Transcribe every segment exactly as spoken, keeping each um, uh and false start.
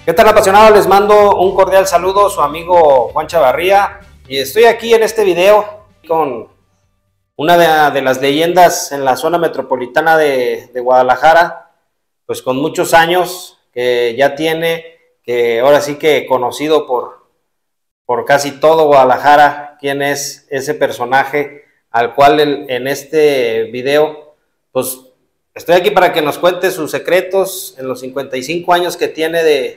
¿Qué tal, apasionados? Les mando un cordial saludo, su amigo Juan Chavarría, y estoy aquí en este video con una de, de las leyendas en la zona metropolitana de, de Guadalajara, pues con muchos años que ya tiene, que ahora sí que conocido por, por casi todo Guadalajara, quién es ese personaje al cual el, en este video, pues estoy aquí para que nos cuente sus secretos en los cincuenta y cinco años que tiene de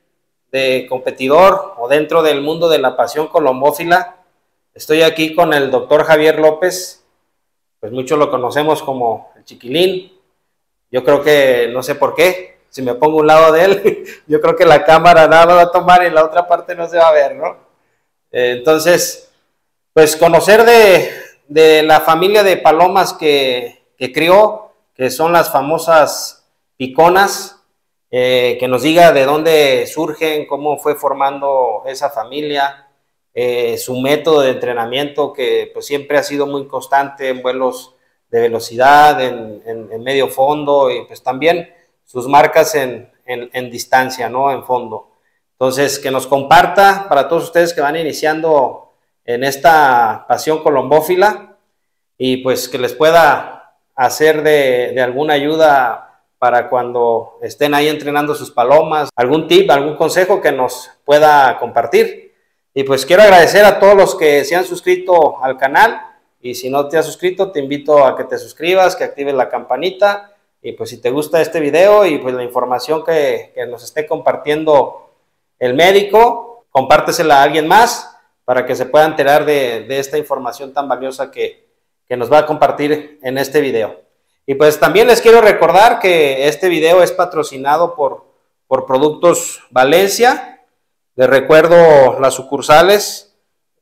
de competidor o dentro del mundo de la pasión colombófila. Estoy aquí con el doctor Javier López, pues muchos lo conocemos como el Chiquilín. Yo creo que, no sé por qué, si me pongo a un lado de él, yo creo que la cámara nada lo va a tomar y la otra parte no se va a ver, ¿no? Eh, entonces, pues conocer de, de la familia de palomas que, que crió, que son las famosas piconas. Eh, que nos diga de dónde surgen, cómo fue formando esa familia, eh, su método de entrenamiento que pues siempre ha sido muy constante en vuelos de velocidad, en, en, en medio fondo y pues también sus marcas en, en, en distancia, ¿no? En fondo. Entonces, que nos comparta para todos ustedes que van iniciando en esta pasión colombófila y pues que les pueda hacer de, de alguna ayuda para cuando estén ahí entrenando sus palomas, algún tip, algún consejo que nos pueda compartir. Y pues quiero agradecer a todos los que se han suscrito al canal, y si no te has suscrito, te invito a que te suscribas, que actives la campanita, y pues si te gusta este video y pues la información que, que nos esté compartiendo el médico, compártesela a alguien más para que se pueda enterar de, de esta información tan valiosa que, que nos va a compartir en este video. Y pues también les quiero recordar que este video es patrocinado por, por Productos Valencia. Les recuerdo las sucursales.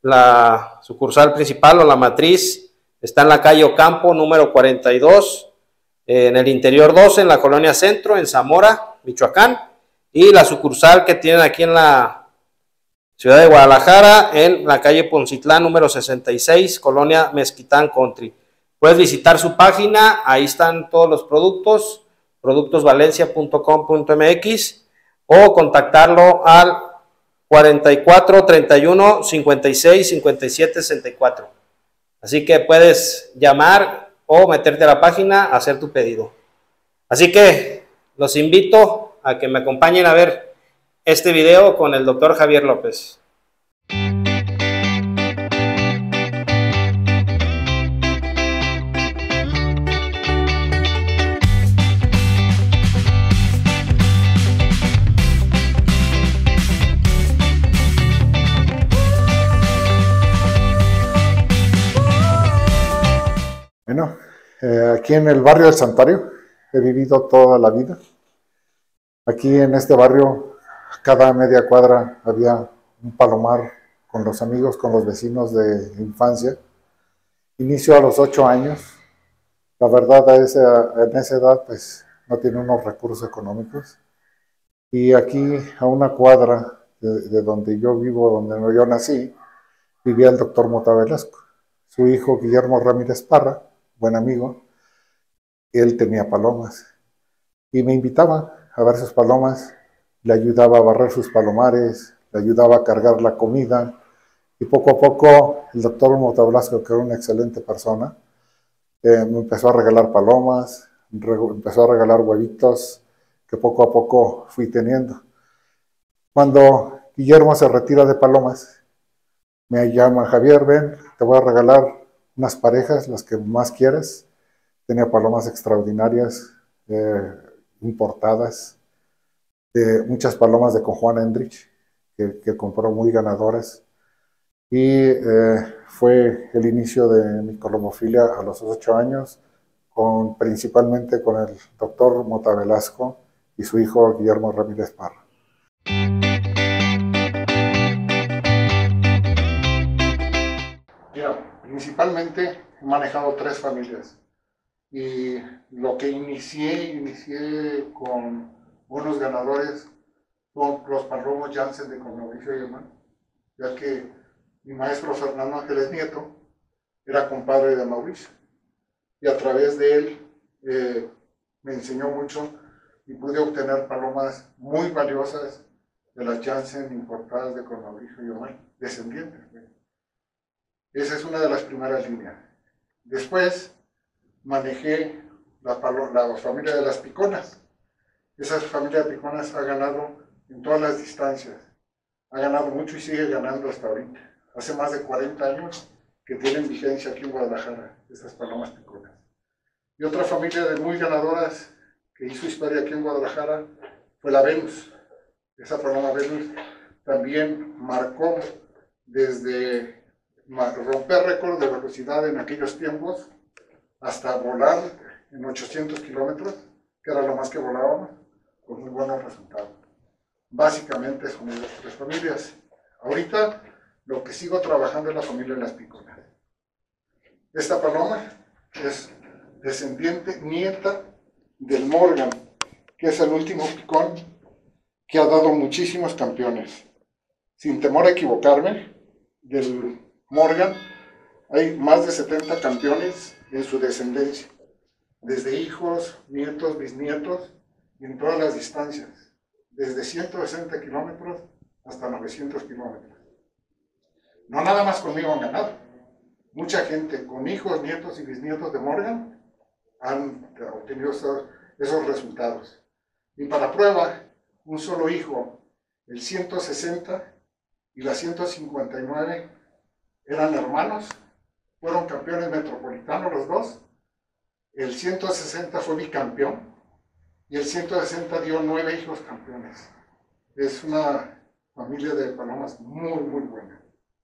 La sucursal principal o la matriz está en la calle Ocampo, número cuarenta y dos, en el interior doce, en la colonia Centro, en Zamora, Michoacán. Y la sucursal que tienen aquí en la ciudad de Guadalajara, en la calle Poncitlán, número sesenta y seis, colonia Mezquitán Country. Puedes visitar su página, ahí están todos los productos, productos valencia punto com punto m x, o contactarlo al cuarenta y cuatro, treinta y uno, cincuenta y seis, cincuenta y siete, sesenta y cuatro. Así que puedes llamar o meterte a la página a hacer tu pedido. Así que los invito a que me acompañen a ver este video con el doctor Javier López. Bueno, eh, aquí en el barrio del Santuario he vivido toda la vida. Aquí en este barrio, cada media cuadra había un palomar con los amigos, con los vecinos de infancia. Inicio a los ocho años. La verdad, a esa, en esa edad, pues no tiene unos recursos económicos. Y aquí, a una cuadra de, de donde yo vivo, donde yo nací, vivía el doctor Mota Velasco. Su hijo, Guillermo Ramírez Parra, buen amigo, él tenía palomas y me invitaba a ver sus palomas, le ayudaba a barrer sus palomares, le ayudaba a cargar la comida y poco a poco el doctor Mota Velasco, que era una excelente persona, eh, me empezó a regalar palomas, empezó a regalar huevitos que poco a poco fui teniendo. Cuando Guillermo se retira de palomas, me llama: Javier, ven, te voy a regalar unas parejas, las que más quieres. Tenía palomas extraordinarias, eh, importadas, eh, muchas palomas de con Juan Hendrich, que, que compró muy ganadoras. Y eh, fue el inicio de mi colombofilia a los ocho años, con, principalmente con el doctor Mota Velasco y su hijo Guillermo Ramírez Parra. Mira, principalmente he manejado tres familias y lo que inicié, inicié con buenos ganadores son los palomos Jansen de con Mauricio Ayerman, ya que mi maestro Fernando Ángeles Nieto era compadre de Mauricio y a través de él eh, me enseñó mucho y pude obtener palomas muy valiosas de las Janssen importadas de Cornabrijo y Omar, descendientes. Esa es una de las primeras líneas. Después manejé la, la familia de las piconas. Esa familia de piconas ha ganado en todas las distancias. Ha ganado mucho y sigue ganando hasta ahorita. Hace más de cuarenta años que tienen vigencia aquí en Guadalajara, estas palomas piconas. Y otra familia de muy ganadoras que hizo historia aquí en Guadalajara fue la Venus. Esa paloma Venus también marcó desde romper récord de velocidad en aquellos tiempos hasta volar en ochocientos kilómetros, que era lo más que volábamos, con muy buenos resultados. Básicamente son esas tres familias. Ahorita lo que sigo trabajando es la familia de las piconas. Esta paloma es descendiente, nieta del Morgan, que es el último picón que ha dado muchísimos campeones. Sin temor a equivocarme, del Morgan hay más de setenta campeones en su descendencia, desde hijos, nietos, bisnietos, y en todas las distancias, desde ciento sesenta kilómetros hasta novecientos kilómetros. No nada más conmigo han ganado. Mucha gente con hijos, nietos y bisnietos de Morgan han obtenido esos, esos resultados. Y para prueba, un solo hijo, el ciento sesenta y la ciento cincuenta y nueve, eran hermanos, fueron campeones metropolitanos los dos. El ciento sesenta fue bicampeón y el ciento sesenta dio nueve hijos campeones. Es una familia de palomas muy, muy buena.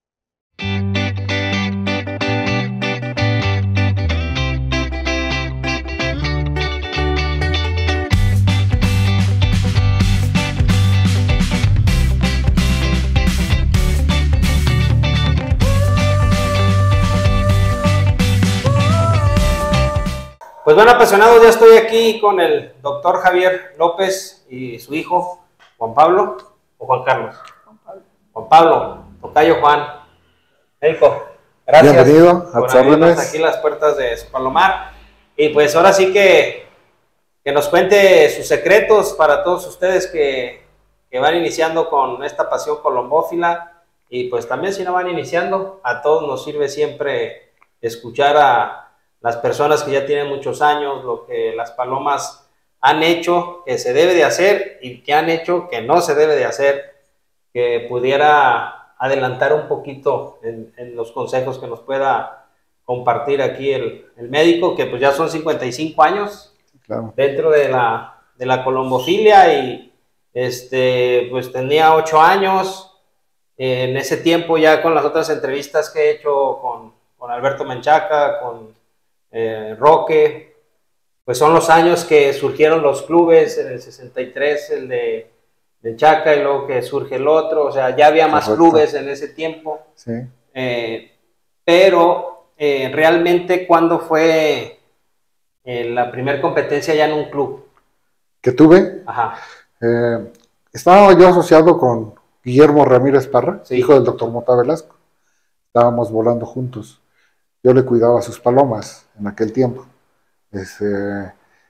Pues bueno, apasionados, ya estoy aquí con el doctor Javier López y su hijo, Juan Pablo, o Juan Carlos. Juan Pablo. Juan Pablo, tocayo Juan. Médico, gracias. Bienvenido, a por abrirnos aquí las puertas de su Palomar. Y pues ahora sí que, que nos cuente sus secretos para todos ustedes que, que van iniciando con esta pasión colombófila. Y pues también si no van iniciando, a todos nos sirve siempre escuchar a las personas que ya tienen muchos años, lo que las palomas han hecho que se debe de hacer y que han hecho que no se debe de hacer, que pudiera adelantar un poquito en, en los consejos que nos pueda compartir aquí el, el médico, que pues ya son cincuenta y cinco años, claro, dentro de la, de la colombofilia, y este, pues tenía ocho años, eh, en ese tiempo ya con las otras entrevistas que he hecho con, con Alberto Menchaca, con Eh, Roque, pues son los años que surgieron los clubes, en el sesenta y tres el de, de Chaca y luego que surge el otro, o sea, ya había más Correcto. Clubes en ese tiempo, sí. eh, pero eh, realmente ¿cuándo fue eh, la primera competencia ya en un club? ¿Que tuve? Ajá. Eh, estaba yo asociado con Guillermo Ramírez Parra, sí, hijo del doctor Mota Velasco, estábamos volando juntos. Yo le cuidaba sus palomas en aquel tiempo. Este,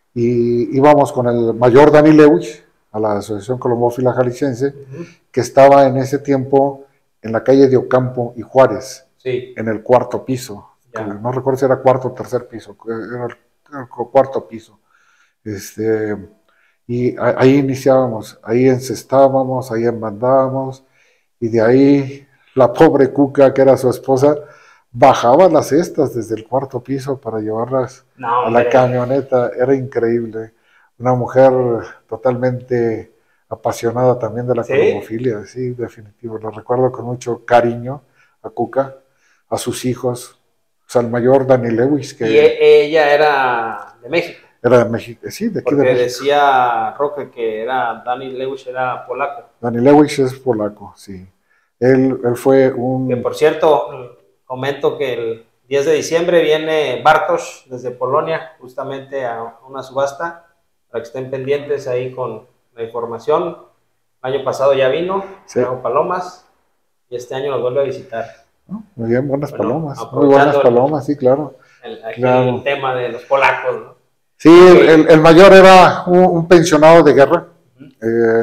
y íbamos con el mayor Dani Lewis a la Asociación Colombófila Jalisciense, uh-huh, que estaba en ese tiempo en la calle de Ocampo y Juárez, sí, en el cuarto piso. No recuerdo si era cuarto o tercer piso, era el cuarto piso. Este, y ahí iniciábamos, ahí encestábamos, ahí embandábamos, y de ahí la pobre Cuca, que era su esposa, bajaba las cestas desde el cuarto piso para llevarlas no, a la camioneta. Era increíble. Una mujer totalmente apasionada también de la ¿Sí? colombofilia, sí, definitivo. Lo recuerdo con mucho cariño a Cuca, a sus hijos, o sea, al mayor Dani Lewis. Que y ella era de México. Era de México, sí, de aquí Porque de México. Decía Roque que era Dani Lewis era polaco. Dani Lewis es polaco, sí. Él, él fue un... Que por cierto, comento que el diez de diciembre viene Bartosz desde Polonia justamente a una subasta, para que estén pendientes ahí con la información. El año pasado ya vino, sí, trajo palomas, y este año nos vuelve a visitar. ¿No? Muy bien, buenas bueno, palomas, muy buenas palomas, el, sí, claro. El, aquí claro. el tema de los polacos, ¿no? Sí, el, el mayor era un, un pensionado de guerra, uh-huh, eh,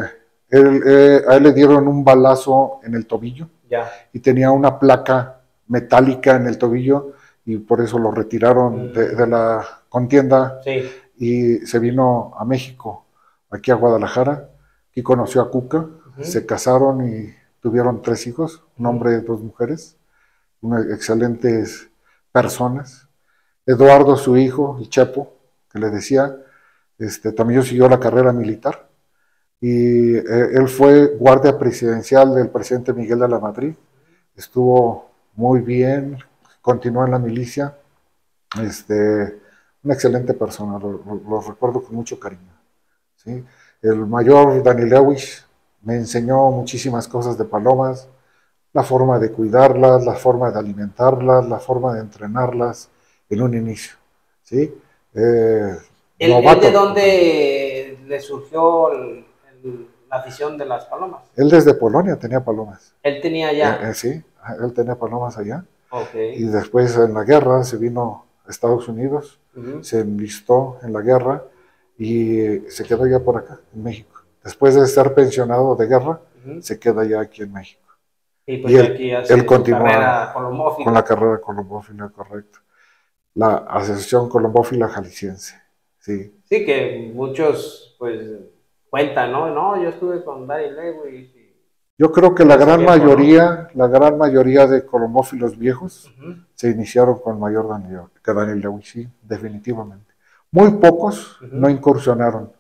Él, eh, a él le dieron un balazo en el tobillo Ya. y tenía una placa metálica en el tobillo y por eso lo retiraron Mm. de, de la contienda Sí. y se vino a México, aquí a Guadalajara. Aquí conoció a Cuca, Ujú. se casaron y tuvieron tres hijos, un Ujú. hombre y dos mujeres, unas excelentes personas. Eduardo, su hijo, el Chepo, que le decía, este, también siguió la carrera militar y eh, él fue guardia presidencial del presidente Miguel de la Madrid. Estuvo muy bien, continuó en la milicia. Este, una excelente persona, lo, lo, lo recuerdo con mucho cariño. ¿Sí? El mayor Dani Lewis me enseñó muchísimas cosas de palomas, la forma de cuidarlas, la forma de alimentarlas, la forma de entrenarlas en un inicio. ¿Sí? Eh, ¿Él, él novato. de dónde le surgió el, el, la afición de las palomas? Él desde Polonia tenía palomas. Él tenía ya. Eh, eh, sí, él tenía palomas allá. Okay. Y después en la guerra se vino a Estados Unidos, Uh-huh. se enlistó en la guerra y se quedó ya por acá, en México. Después de ser pensionado de guerra, uh-huh, se queda ya aquí en México. Y pues y él, aquí hace él continúa carrera colombófila. Con la carrera colombófila, correcto. La Asociación Colombófila Jalisciense. Sí. Sí, que muchos pues cuentan, ¿no? No, yo estuve con Dani Lewis. Y... Yo creo que la gran viejo, mayoría, ¿no? la gran mayoría de colombófilos viejos uh-huh. se iniciaron con mayor Daniel, que Dani Lewis, sí, definitivamente. Muy pocos uh-huh. no incursionaron.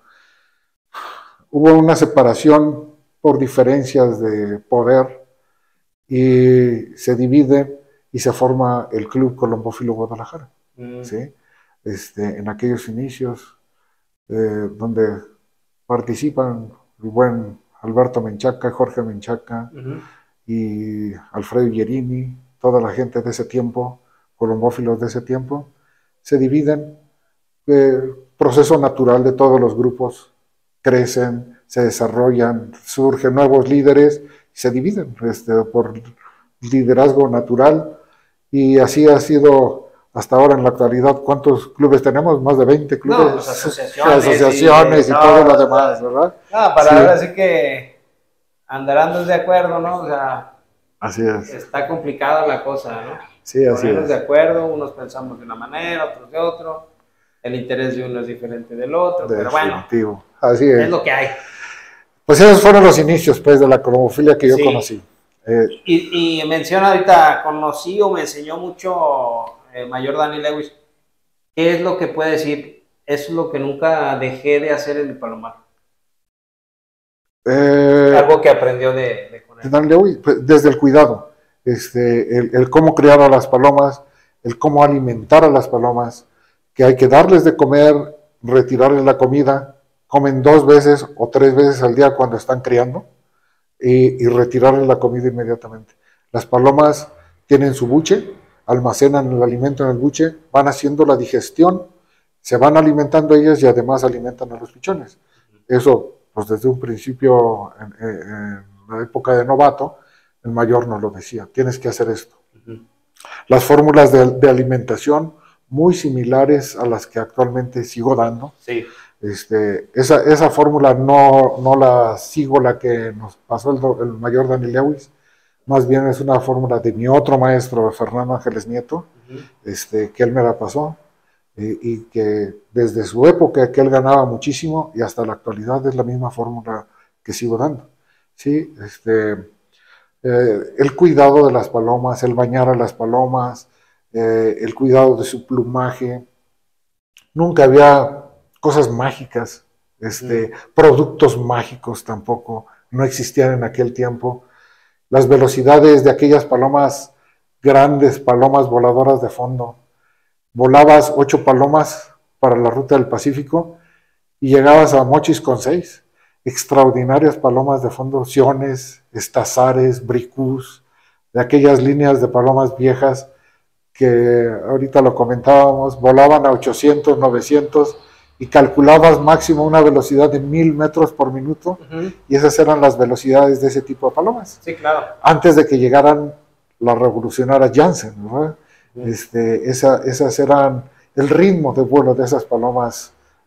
Hubo una separación por diferencias de poder y se divide y se forma el Club Colombófilo Guadalajara. Uh-huh. ¿Sí? Este, en aquellos inicios eh, donde participan el buen Alberto Menchaca, Jorge Menchaca uh-huh. y Alfredo Yerini, toda la gente de ese tiempo, colombófilos de ese tiempo, se dividen, eh, proceso natural de todos los grupos, crecen, se desarrollan, surgen nuevos líderes, se dividen este, por liderazgo natural y así ha sido hasta ahora en la actualidad. ¿Cuántos clubes tenemos? Más de veinte clubes, no, pues asociaciones, asociaciones y, y, y todo lo demás, ¿verdad? No, para sí. Ahora sí que andarán de acuerdo, ¿no? O sea, así es. Está complicada la cosa, ¿no? Sí, así Ponernos es. de acuerdo, unos pensamos de una manera, otros de otro, el interés de uno es diferente del otro, Definitivo. Pero bueno, así es. es lo que hay. Pues esos fueron los inicios, pues, de la colombofilia que yo sí. conocí. Eh, y, y menciona ahorita, conocí o me enseñó mucho eh, Mayor Dani Lewis. ¿Qué es lo que puede decir? Eso es lo que nunca dejé de hacer en el Palomar. Eh, Algo que aprendió de, de con él. Dani Lewis, pues, desde el cuidado, este, el, el cómo criar a las palomas, el cómo alimentar a las palomas, que hay que darles de comer, retirarles la comida, comen dos veces o tres veces al día cuando están criando, y, y retirarles la comida inmediatamente. Las palomas tienen su buche, almacenan el alimento en el buche, van haciendo la digestión, se van alimentando ellas y además alimentan a los pichones. Eso, pues desde un principio, en, en la época de novato, el mayor nos lo decía, tienes que hacer esto. Uh-huh. Las fórmulas de, de alimentación muy similares a las que actualmente sigo dando. Sí. Este, esa esa fórmula no, no la sigo la que nos pasó el, el mayor Dani Lewis, más bien es una fórmula de mi otro maestro, Fernando Ángeles Nieto, uh-huh. este, que él me la pasó, eh, y que desde su época que él ganaba muchísimo y hasta la actualidad es la misma fórmula que sigo dando. ¿Sí? Este, eh, el cuidado de las palomas, el bañar a las palomas, eh, el cuidado de su plumaje. Nunca había cosas mágicas, este, mm. productos mágicos tampoco, no existían en aquel tiempo. Las velocidades de aquellas palomas grandes, palomas voladoras de fondo. Volabas ocho palomas para la ruta del Pacífico y llegabas a Mochis con seis. Extraordinarias palomas de fondo, siones, estazares, bricús, de aquellas líneas de palomas viejas que ahorita lo comentábamos, volaban a ochocientos, novecientos y calculabas máximo una velocidad de mil metros por minuto, uh-huh. y esas eran las velocidades de ese tipo de palomas. Sí, claro. Antes de que llegaran las revolucionarias Janssen, ¿no? Uh-huh. este, esa, esas eran el ritmo de vuelo de esas palomas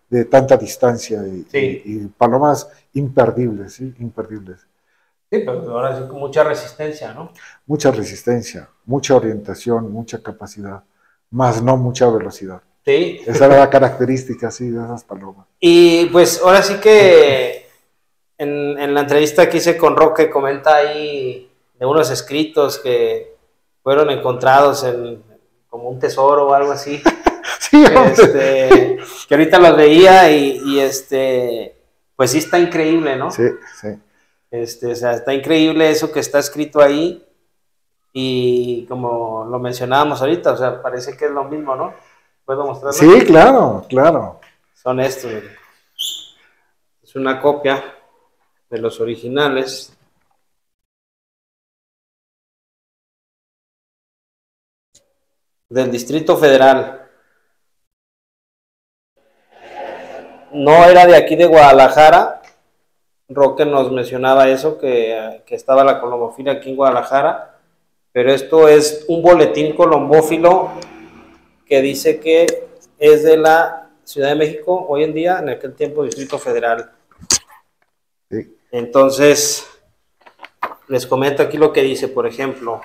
de tanta distancia y, Sí. y, y palomas imperdibles, ¿sí? Imperdibles. Sí, pero ahora sí con mucha resistencia, ¿no? Mucha resistencia, mucha orientación, mucha capacidad, más no mucha velocidad. Sí. Esa era la característica, sí, de esas palomas. Y pues ahora sí que en, en la entrevista que hice con Roque comenta ahí de unos escritos que fueron encontrados en como un tesoro o algo así. Sí, este, que ahorita los veía y, y este, pues sí está increíble, ¿no? Sí, sí. Este, o sea, está increíble eso que está escrito ahí y como lo mencionábamos ahorita, o sea, parece que es lo mismo, ¿no? ¿Puedo mostrarlo? Sí, claro, claro. Son estos, miren. Es una copia de los originales. Del Distrito Federal. No era de aquí de Guadalajara. Roque nos mencionaba eso, que, que estaba la colombofilia aquí en Guadalajara, pero esto es un boletín colombófilo que dice que es de la Ciudad de México hoy en día, en aquel tiempo Distrito Federal. Sí. Entonces, les comento aquí lo que dice, por ejemplo,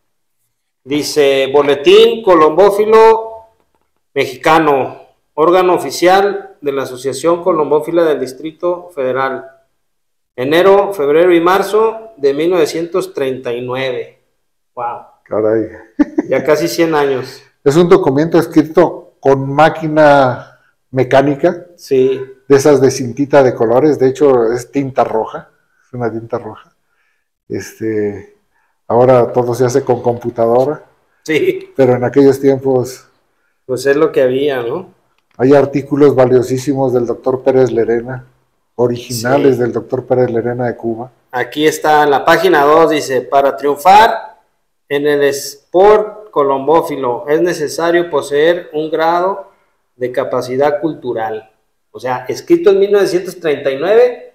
dice Boletín Colombófilo Mexicano, órgano oficial de la Asociación Colombófila del Distrito Federal, enero, febrero y marzo de mil novecientos treinta y nueve. Wow. Caray. Ya casi cien años. Es un documento escrito con máquina mecánica, sí, de esas de cintita de colores, de hecho es tinta roja, es una tinta roja. Este, ahora todo se hace con computadora, sí, pero en aquellos tiempos pues es lo que había, ¿no? hay artículos valiosísimos del doctor Pérez Lerena, originales sí. del doctor Pérez Lerena de Cuba. Aquí está en la página dos, dice, para triunfar en el sport colombófilo es necesario poseer un grado de capacidad cultural. O sea, escrito en mil novecientos treinta y nueve,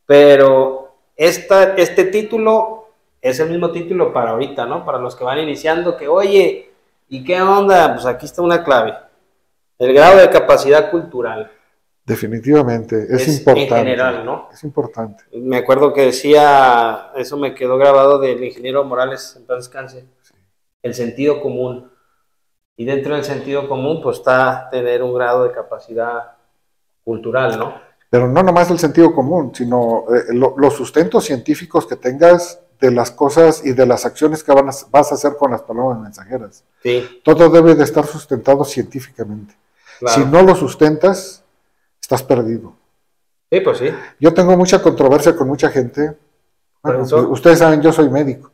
pero esta, este título es el mismo título para ahorita, ¿no? Para los que van iniciando, que oye, ¿y qué onda? Pues aquí está una clave. El grado de capacidad cultural. Definitivamente, es, es importante. En general, ¿no? Es importante. Me acuerdo que decía, eso me quedó grabado del ingeniero Morales, en paz descanse, sí. El sentido común. Y dentro del sentido común, pues está tener un grado de capacidad cultural, ¿no? Pero no nomás el sentido común, sino eh, lo, los sustentos científicos que tengas de las cosas y de las acciones que van a, vas a hacer con las palomas mensajeras. Sí. Todo debe de estar sustentado científicamente. Claro. Si no lo sustentas, estás perdido. Sí, pues sí. Yo tengo mucha controversia con mucha gente. Bueno, ustedes saben, yo soy médico.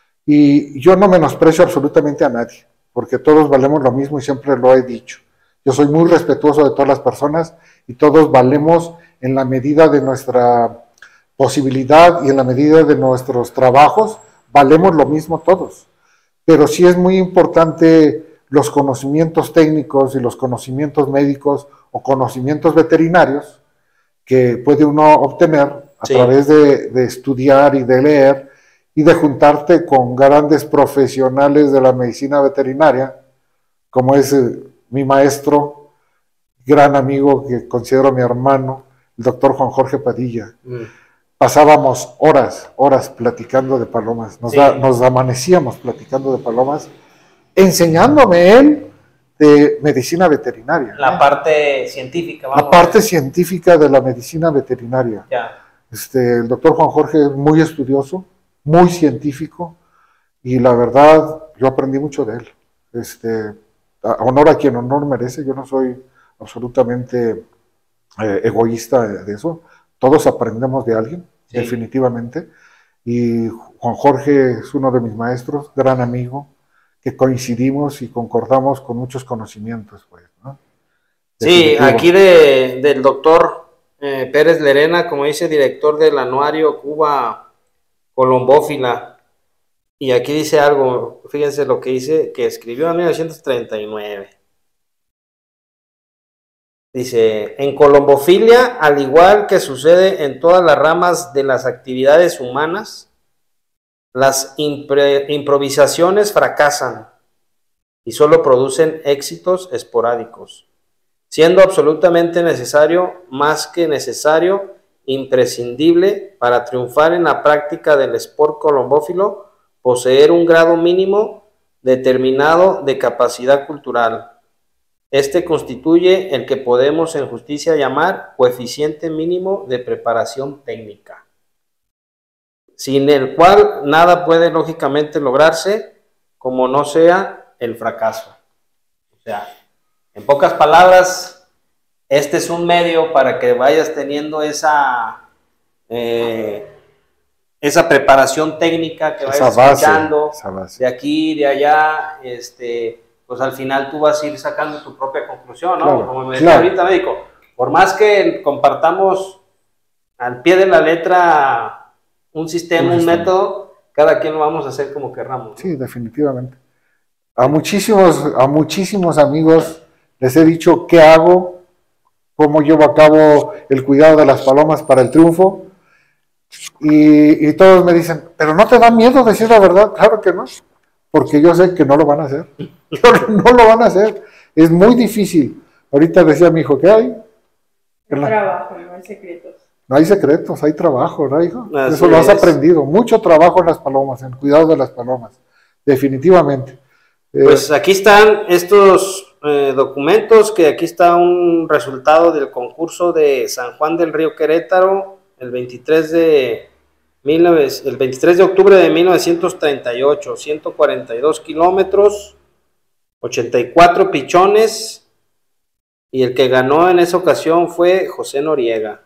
Y yo no menosprecio absolutamente a nadie, porque todos valemos lo mismo y siempre lo he dicho. Yo soy muy respetuoso de todas las personas y todos valemos en la medida de nuestra posibilidad y en la medida de nuestros trabajos, valemos lo mismo todos. Pero sí es muy importante los conocimientos técnicos y los conocimientos médicos o conocimientos veterinarios que puede uno obtener a sí. través de, de estudiar y de leer y de juntarte con grandes profesionales de la medicina veterinaria, como es eh, mi maestro, gran amigo que considero mi hermano, el doctor Juan Jorge Padilla. Mm. Pasábamos horas, horas platicando de palomas, nos, sí. da, nos amanecíamos platicando de palomas, enseñándome él de medicina veterinaria. La ¿eh? parte científica, vamos. La parte científica de la medicina veterinaria. Ya. Este, el doctor Juan Jorge es muy estudioso, muy científico, y la verdad, yo aprendí mucho de él. Este, honor a quien honor merece, yo no soy absolutamente eh, egoísta de eso, todos aprendemos de alguien, sí. definitivamente, y Juan Jorge es uno de mis maestros, gran amigo, que coincidimos y concordamos con muchos conocimientos, pues, ¿no? Sí, aquí de, del doctor eh, Pérez Lerena, como dice, director del anuario Cuba Colombófila, y aquí dice algo, fíjense lo que dice, que escribió en mil novecientos treinta y nueve. Dice, en colombofilia, al igual que sucede en todas las ramas de las actividades humanas, las improvisaciones fracasan y solo producen éxitos esporádicos. siendo absolutamente necesario, más que necesario, imprescindible para triunfar en la práctica del sport colombófilo, poseer un grado mínimo determinado de capacidad cultural. Este constituye el que podemos en justicia llamar coeficiente mínimo de preparación técnica, sin el cual nada puede lógicamente lograrse, como no sea el fracaso. O sea, en pocas palabras, este es un medio para que vayas teniendo esa, eh, esa preparación técnica, que vayas escuchando de aquí, de allá, este, pues al final tú vas a ir sacando tu propia conclusión, ¿no? Claro, Como me decía claro. ahorita, médico, por más que compartamos al pie de la letra un sistema, un, un sistema. método, cada quien lo vamos a hacer como querramos, ¿no? Sí, definitivamente. A muchísimos, a muchísimos amigos les he dicho qué hago, cómo llevo a cabo el cuidado de las palomas para el triunfo, y, y todos me dicen, ¿pero no te da miedo decir la verdad? Claro que no, porque yo sé que no lo van a hacer, no lo van a hacer, es muy difícil. Ahorita decía mi hijo, ¿qué hay? Hay trabajo, no hay secretos. No hay secretos, hay trabajo, ¿no, hijo? Así Eso lo has es. aprendido, mucho trabajo en las palomas, en el cuidado de las palomas, definitivamente. Pues aquí están estos eh, documentos, que aquí está un resultado del concurso de San Juan del Río Querétaro, el veintitrés de, el veintitrés de octubre de mil novecientos treinta y ocho, ciento cuarenta y dos kilómetros, ochenta y cuatro pichones, y el que ganó en esa ocasión fue José Noriega,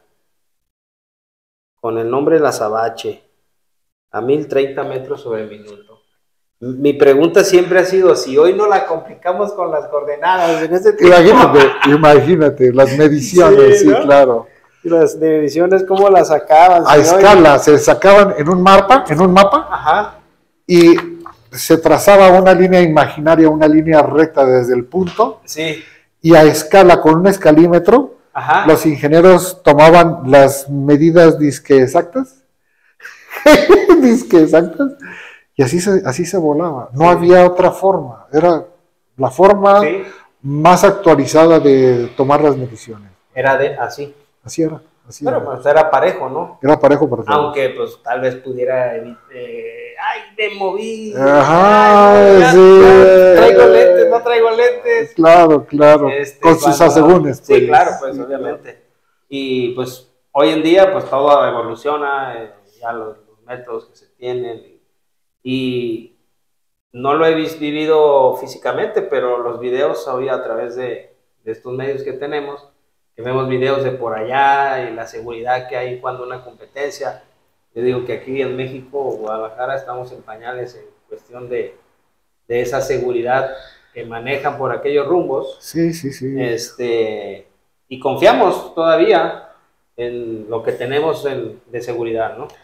con el nombre La Azabache, a mil treinta metros sobre minuto. Mi pregunta siempre ha sido, si hoy no la complicamos con las coordenadas en ese tiempo. Imagínate, imagínate, las mediciones, sí, ¿no? Sí, claro. Y las mediciones, ¿cómo las sacaban? A escala, hoy... se sacaban en un mapa, en un mapa, ajá, y se trazaba una línea imaginaria, una línea recta desde el punto, sí, y a escala, con un escalímetro, ajá, los ingenieros tomaban las medidas disque exactas, disque exactas, y así se, así se volaba. No sí. había otra forma. Era la forma sí. más actualizada de tomar las mediciones. Era de así. Así era. Así Pero era. pues era parejo, ¿no? Era parejo para todos. Aunque pues tal vez pudiera... Eh, ¡ay, me moví! Ajá, ay, sí. No traigo lentes, no traigo lentes. Claro, claro. Este, cuando, Con sus asegúnes. Pues. Sí, claro, pues sí, obviamente. Claro. Y pues hoy en día pues todo evoluciona, eh, ya los, los métodos que se tienen... Y no lo he vivido físicamente, pero los videos hoy a través de, de estos medios que tenemos, que vemos videos de por allá y la seguridad que hay cuando una competencia. Yo digo que aquí en México o Guadalajara estamos en pañales en cuestión de, de esa seguridad que manejan por aquellos rumbos. Sí, sí, sí. Este, y confiamos todavía en lo que tenemos en, de seguridad, ¿no?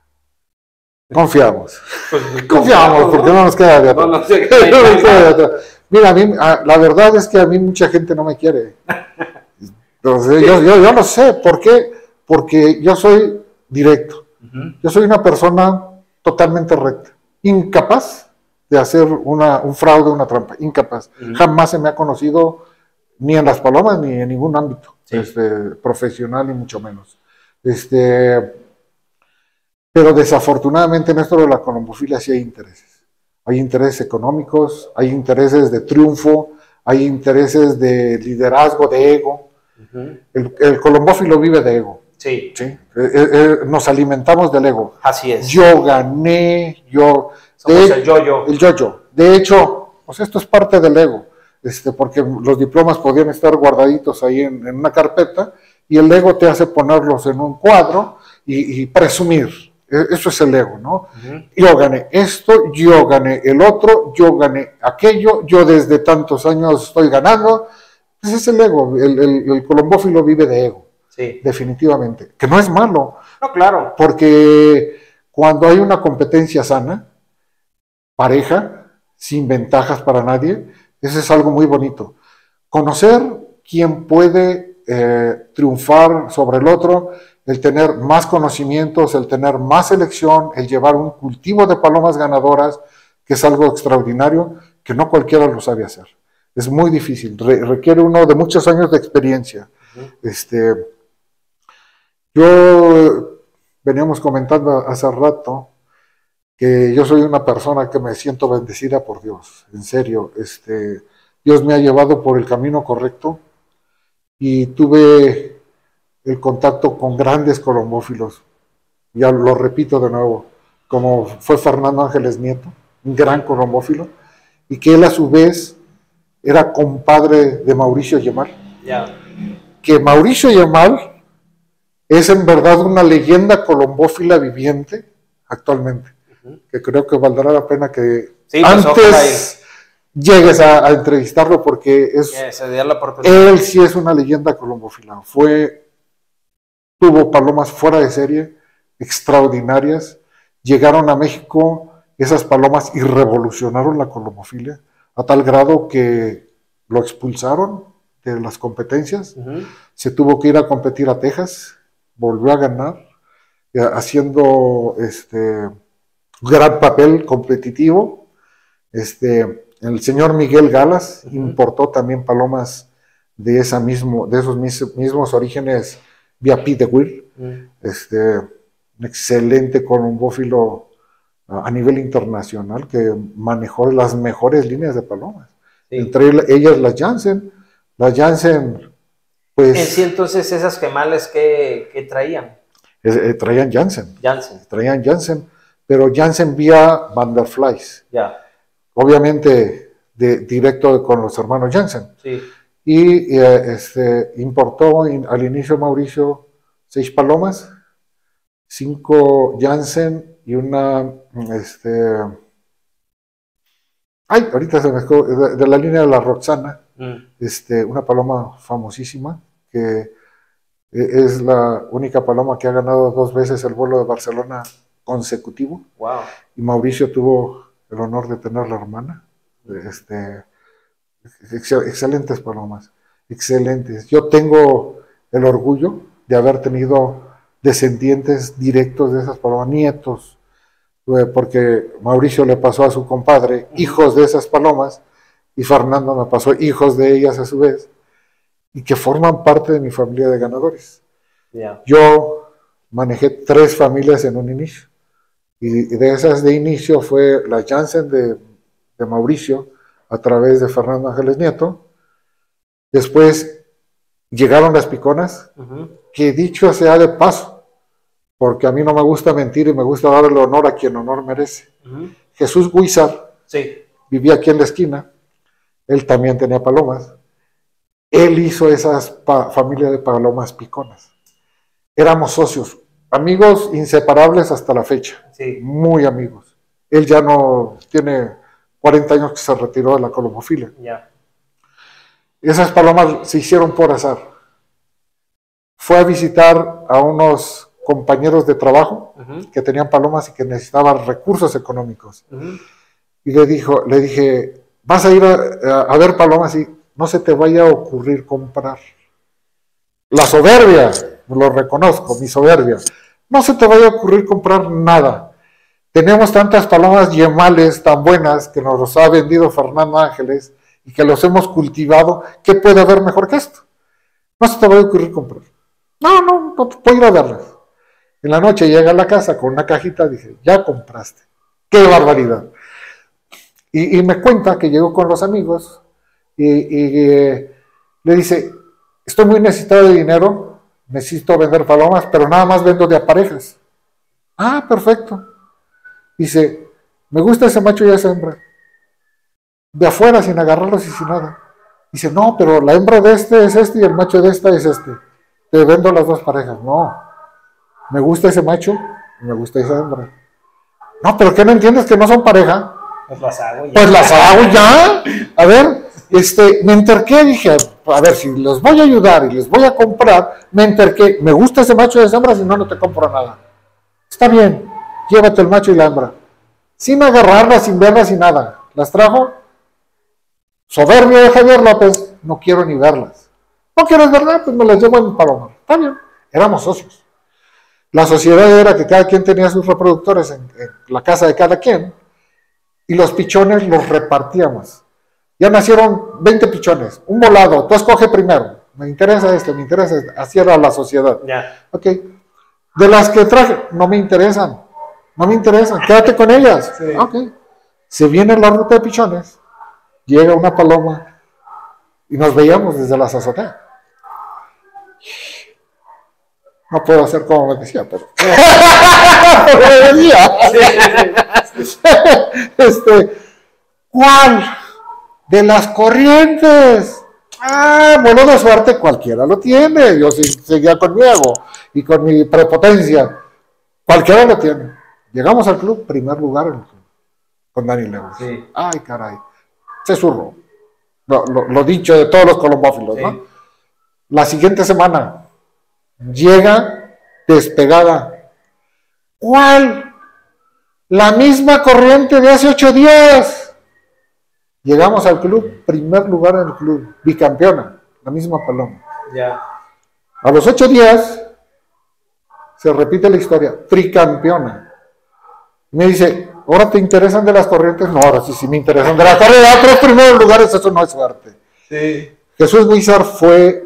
Confiamos. Pues, confiamos, ¿no? Porque no nos queda de atrás. No, no sé, no nos queda de atrás. Mira, a mí, a, la verdad es que a mí mucha gente no me quiere. Entonces, yo, yo, yo lo sé. ¿Por qué? Porque yo soy directo. Uh-huh. Yo soy una persona totalmente recta. Incapaz de hacer una, un fraude, una trampa. Incapaz. Uh-huh. Jamás se me ha conocido ni en las palomas ni en ningún ámbito sí. este, profesional, ni mucho menos. Este... Pero desafortunadamente en esto de la colombofilia sí hay intereses. Hay intereses económicos, hay intereses de triunfo, hay intereses de liderazgo, de ego. Uh-huh. el, el colombófilo vive de ego. Sí. ¿Sí? Eh, eh, nos alimentamos del ego. Así es. Yo gané, yo... Somos de, el yo-yo. El yo-yo. De hecho, pues esto es parte del ego, este, porque los diplomas podían estar guardaditos ahí en, en una carpeta y el ego te hace ponerlos en un cuadro y, y presumir. Eso es el ego, ¿no? Uh-huh. Yo gané esto, yo gané el otro, yo gané aquello, yo desde tantos años estoy ganando. Ese es el ego, el, el, el colombófilo vive de ego, sí. Definitivamente. Que no es malo. No, claro. Porque cuando hay una competencia sana, pareja, sin ventajas para nadie, eso es algo muy bonito. Conocer quién puede eh, triunfar sobre el otro, el tener más conocimientos, el tener más selección, el llevar un cultivo de palomas ganadoras, que es algo extraordinario, que no cualquiera lo sabe hacer. Es muy difícil, Re requiere uno de muchos años de experiencia. Uh-huh. Este, yo veníamos comentando hace rato que yo soy una persona que me siento bendecida por Dios, en serio. Este, Dios me ha llevado por el camino correcto y tuve el contacto con grandes colombófilos. Ya lo repito de nuevo, como fue Fernando Ángeles Nieto, un gran colombófilo, y que él a su vez era compadre de Mauricio Yemal. Yeah. Que Mauricio Yemal es en verdad una leyenda colombófila viviente actualmente, uh-huh. que creo que valdrá la pena que sí, pues antes llegues a, a entrevistarlo, porque es, yeah, se dio la oportunidad. Él sí es una leyenda colombófila. Fue, tuvo palomas fuera de serie, extraordinarias. Llegaron a México esas palomas y revolucionaron la colombofilia a tal grado que lo expulsaron de las competencias. Uh-huh. Se tuvo que ir a competir a Texas, volvió a ganar, haciendo este gran papel competitivo. Este, el señor Miguel Galas uh-huh. importó también palomas de, esa mismo, de esos mis, mismos orígenes vía Pete de Weir. Uh-huh. Este, un excelente colombófilo a nivel internacional que manejó las mejores líneas de palomas. Sí. Entre ellas las Janssen. Las Janssen, pues... En sí, entonces, esas gemales, ¿qué, qué traían? Eh, traían Janssen. Janssen. Traían Janssen, pero Janssen vía Vanderflies. Ya. Obviamente, de, directo con los hermanos Janssen. Sí. Y eh, este, importó in, al inicio Mauricio seis palomas, cinco Janssen y una, este, ay, ahorita se me escapó, de, de la línea de la Roxana, mm. este, una paloma famosísima, que es la única paloma que ha ganado dos veces el vuelo de Barcelona consecutivo. Wow. Y Mauricio tuvo el honor de tener la hermana. Este, ex excelentes palomas, excelentes. Yo tengo el orgullo de haber tenido descendientes directos de esas palomas, nietos, porque Mauricio le pasó a su compadre hijos de esas palomas y Fernando me pasó hijos de ellas a su vez, y que forman parte de mi familia de ganadores. Yeah. Yo manejé tres familias en un inicio, y de esas de inicio fue la Janssen de, de Mauricio a través de Fernando Ángeles Nieto. Después llegaron las piconas, uh-huh. que dicho sea de paso, porque a mí no me gusta mentir y me gusta darle honor a quien honor merece. Uh-huh. Jesús Guizar sí. vivía aquí en la esquina, él también tenía palomas, él hizo esas familias de palomas piconas. Éramos socios, amigos inseparables hasta la fecha, sí. muy amigos. Él ya no tiene cuarenta años que se retiró de la colombofilia. Yeah. Esas palomas se hicieron por azar. Fue a visitar a unos compañeros de trabajo uh-huh. que tenían palomas y que necesitaban recursos económicos. Uh-huh. Y le dijo, le dije, vas a ir a, a ver palomas y no se te vaya a ocurrir comprar. La soberbia, lo reconozco, mi soberbia. No se te vaya a ocurrir comprar nada. Tenemos tantas palomas yemales tan buenas que nos los ha vendido Fernando Ángeles y que los hemos cultivado. ¿Qué puede haber mejor que esto? No se te vaya a ocurrir comprar. No, no, no, puedo ir a verlas. En la noche llega a la casa con una cajita, dije, ya compraste. ¡Qué barbaridad! Y, y me cuenta que llegó con los amigos y, y eh, le dice, estoy muy necesitado de dinero, necesito vender palomas, pero nada más vendo de a parejas. Ah, perfecto. Dice, me gusta ese macho y esa hembra. De afuera, sin agarrarlos y sin nada. Dice, no, pero la hembra de este es este y el macho de esta es este. Te vendo las dos parejas. No, me gusta ese macho y me gusta esa hembra. No, pero ¿qué no entiendes que no son pareja? Pues las hago ya. Pues las hago ya. A ver, este, me enterqué, dije, a ver, si les voy a ayudar y les voy a comprar, me enterqué, me gusta ese macho y esa hembra, si no, no te compro nada. Está bien, llévate el macho y la hembra. Sin agarrarlas, sin verlas, sin nada. Las trajo. Soberbio de Javier López, no quiero ni verlas. ¿No quieres verlas? Pues me las llevo en Palomar. Está bien, éramos socios. La sociedad era que cada quien tenía sus reproductores en, en la casa de cada quien y los pichones los repartíamos. Ya nacieron veinte pichones, un volado, tú escoge primero. Me interesa esto, me interesa esto. Así era la sociedad. Ya. Ok. De las que traje, no me interesan. No me interesan, quédate con ellas. Sí. Ok. Se viene la ruta de pichones, llega una paloma y nos veíamos desde las azoteas. No puedo hacer como me decía, pero. me decía. este, ¿Cuál? De las corrientes. Ah, bueno, de suerte cualquiera lo tiene. Yo seguía con mi ego y con mi prepotencia. Cualquiera lo tiene. Llegamos al club, primer lugar en el club, con Dani Lewis. Sí. Ay, caray. Se zurró. Lo, lo, lo dicho de todos los colombófilos, sí. ¿No? La siguiente semana llega despegada. ¿Cuál? La misma corriente de hace ocho días. Llegamos al club, primer lugar en el club, bicampeona, la misma paloma. Ya. A los ocho días se repite la historia, tricampeona. Me dice, ¿ahora te interesan de las corrientes? No, ahora sí, sí me interesan de las corrientes. A tres primeros lugares, eso no es suerte. Sí. Jesús Huizar fue,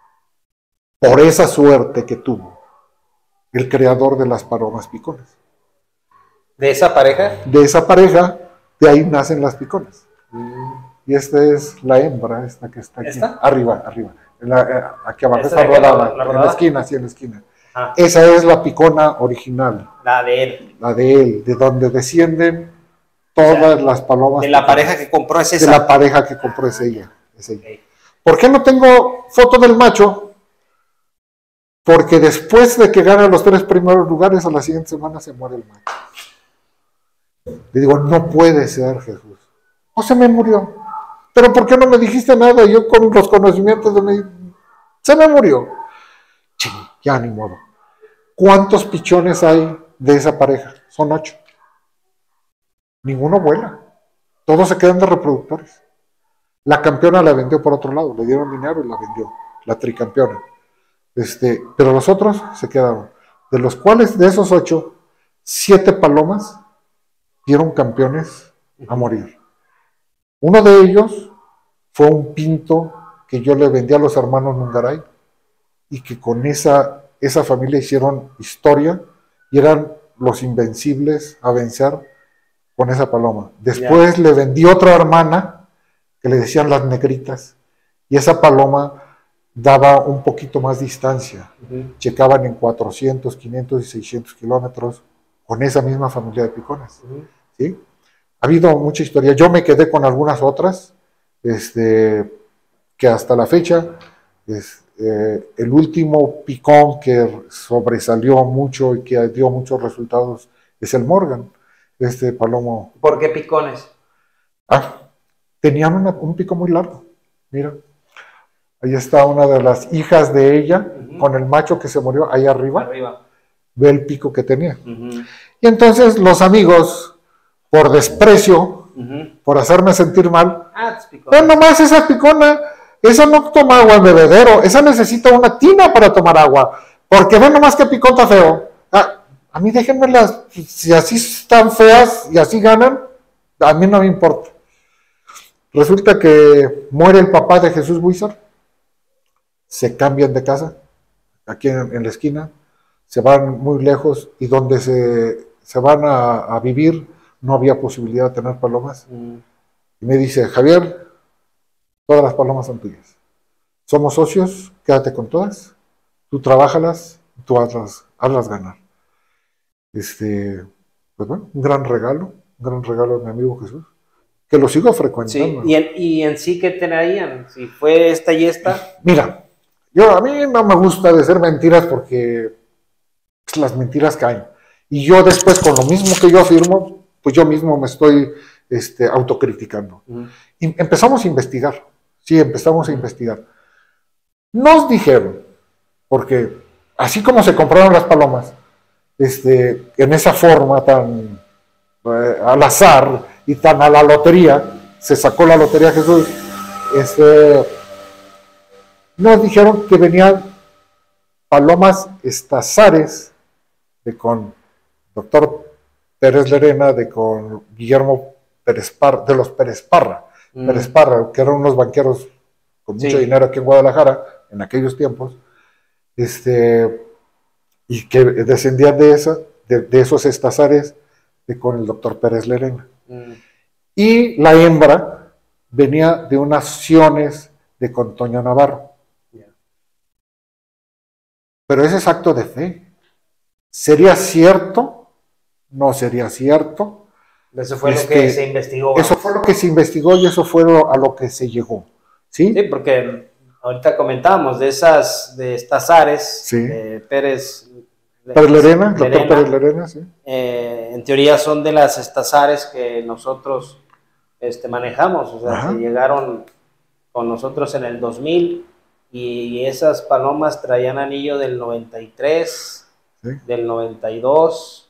por esa suerte que tuvo, el creador de las palomas piconas. ¿De esa pareja? De esa pareja, de ahí nacen las piconas. Mm. Y esta es la hembra, esta que está aquí. ¿Esta? Arriba, arriba. En la, eh, aquí abajo está rodada, la, la en la esquina, sí, en la esquina. Ah. Esa es la picona original. La de él. La de él, de donde descienden todas, o sea, las palomas. De la pareja que compró es esa. De la pareja que compró es ella. Es ella. Okay. ¿Por qué no tengo foto del macho? Porque después de que gana los tres primeros lugares, a la siguiente semana se muere el macho. Le digo, no puede ser, Jesús. O se me murió. Pero ¿por qué no me dijiste nada? Yo con los conocimientos de mi... Se me murió. Ching, ya ni modo. ¿Cuántos pichones hay de esa pareja? Son ocho. Ninguno vuela. Todos se quedan de reproductores. La campeona la vendió por otro lado. Le dieron dinero y la vendió. La tricampeona. Este, pero los otros se quedaron. De los cuales, de esos ocho, siete palomas dieron campeones a morir. Uno de ellos fue un pinto que yo le vendí a los hermanos Nungaray y que con esa, esa familia hicieron historia y eran los invencibles a vencer con esa paloma. Después yeah. le vendí otra hermana que le decían las negritas y esa paloma daba un poquito más distancia. Uh-huh. Checaban en cuatrocientos, quinientos y seiscientos kilómetros con esa misma familia de picones. Uh-huh. ¿Sí? Ha habido mucha historia. Yo me quedé con algunas otras, este, que hasta la fecha, es, eh, el último picón que sobresalió mucho y que dio muchos resultados es el Morgan, este palomo. ¿Por qué picones? Ah, tenían una, un pico muy largo. Mira, ahí está una de las hijas de ella, uh-huh. con el macho que se murió ahí arriba. Arriba. Ve el pico que tenía. Uh-huh. Y entonces los amigos, por desprecio, uh-huh. por hacerme sentir mal, ah, pero nomás esa picona, esa no toma agua en bebedero, esa necesita una tina para tomar agua, porque ve nomás que picón está feo. Ah, a mí déjenmelas, si así están feas y así ganan, a mí no me importa. Resulta que muere el papá de Jesús Huizar, se cambian de casa, aquí en, en la esquina, se van muy lejos y donde se, se van a, a vivir no había posibilidad de tener palomas. Mm. Y me dice, Javier, todas las palomas son tuyas. Somos socios, quédate con todas, tú trabájalas, tú hazlas, hazlas ganar. Este, pues bueno, un gran regalo, un gran regalo de mi amigo Jesús, que lo sigo frecuentando. Sí. ¿Y, en, y en sí qué tenían? Si fue esta y esta. Mira, yo a mí no me gusta decir mentiras porque pues, las mentiras caen. Y yo después, con lo mismo que yo afirmo, pues yo mismo me estoy este, autocriticando. Uh-huh. Y empezamos a investigar, sí, empezamos a investigar. Nos dijeron, porque así como se compraron las palomas, este, en esa forma tan eh, al azar y tan a la lotería, se sacó la lotería Jesús, este, nos dijeron que venían palomas estazares de con doctor Pérez Lerena, de con Guillermo Pérez Parra, de los Pérez Parra. mm. Pérez Parra, que eran unos banqueros con mucho sí. dinero aquí en Guadalajara, en aquellos tiempos, este, y que descendían de, esa, de, de esos estazares de, con el doctor Pérez Lerena. Mm. Y la hembra venía de unas siones de con Toño Navarro. Yeah. Pero ese es acto de fe. ¿Sería cierto? ¿No sería cierto? Eso fue este, lo que se investigó. Eso fue lo que se investigó y eso fue a lo que se llegó. Sí, sí, porque ahorita comentábamos de esas, de estazares, sí. de Pérez... Pérez Lerena, doctor Pérez Lerena, sí. Eh, en teoría son de las estazares que nosotros este, manejamos, o sea, Ajá. que llegaron con nosotros en el dos mil y esas palomas traían anillo del noventa y tres, ¿sí? Del noventa y dos.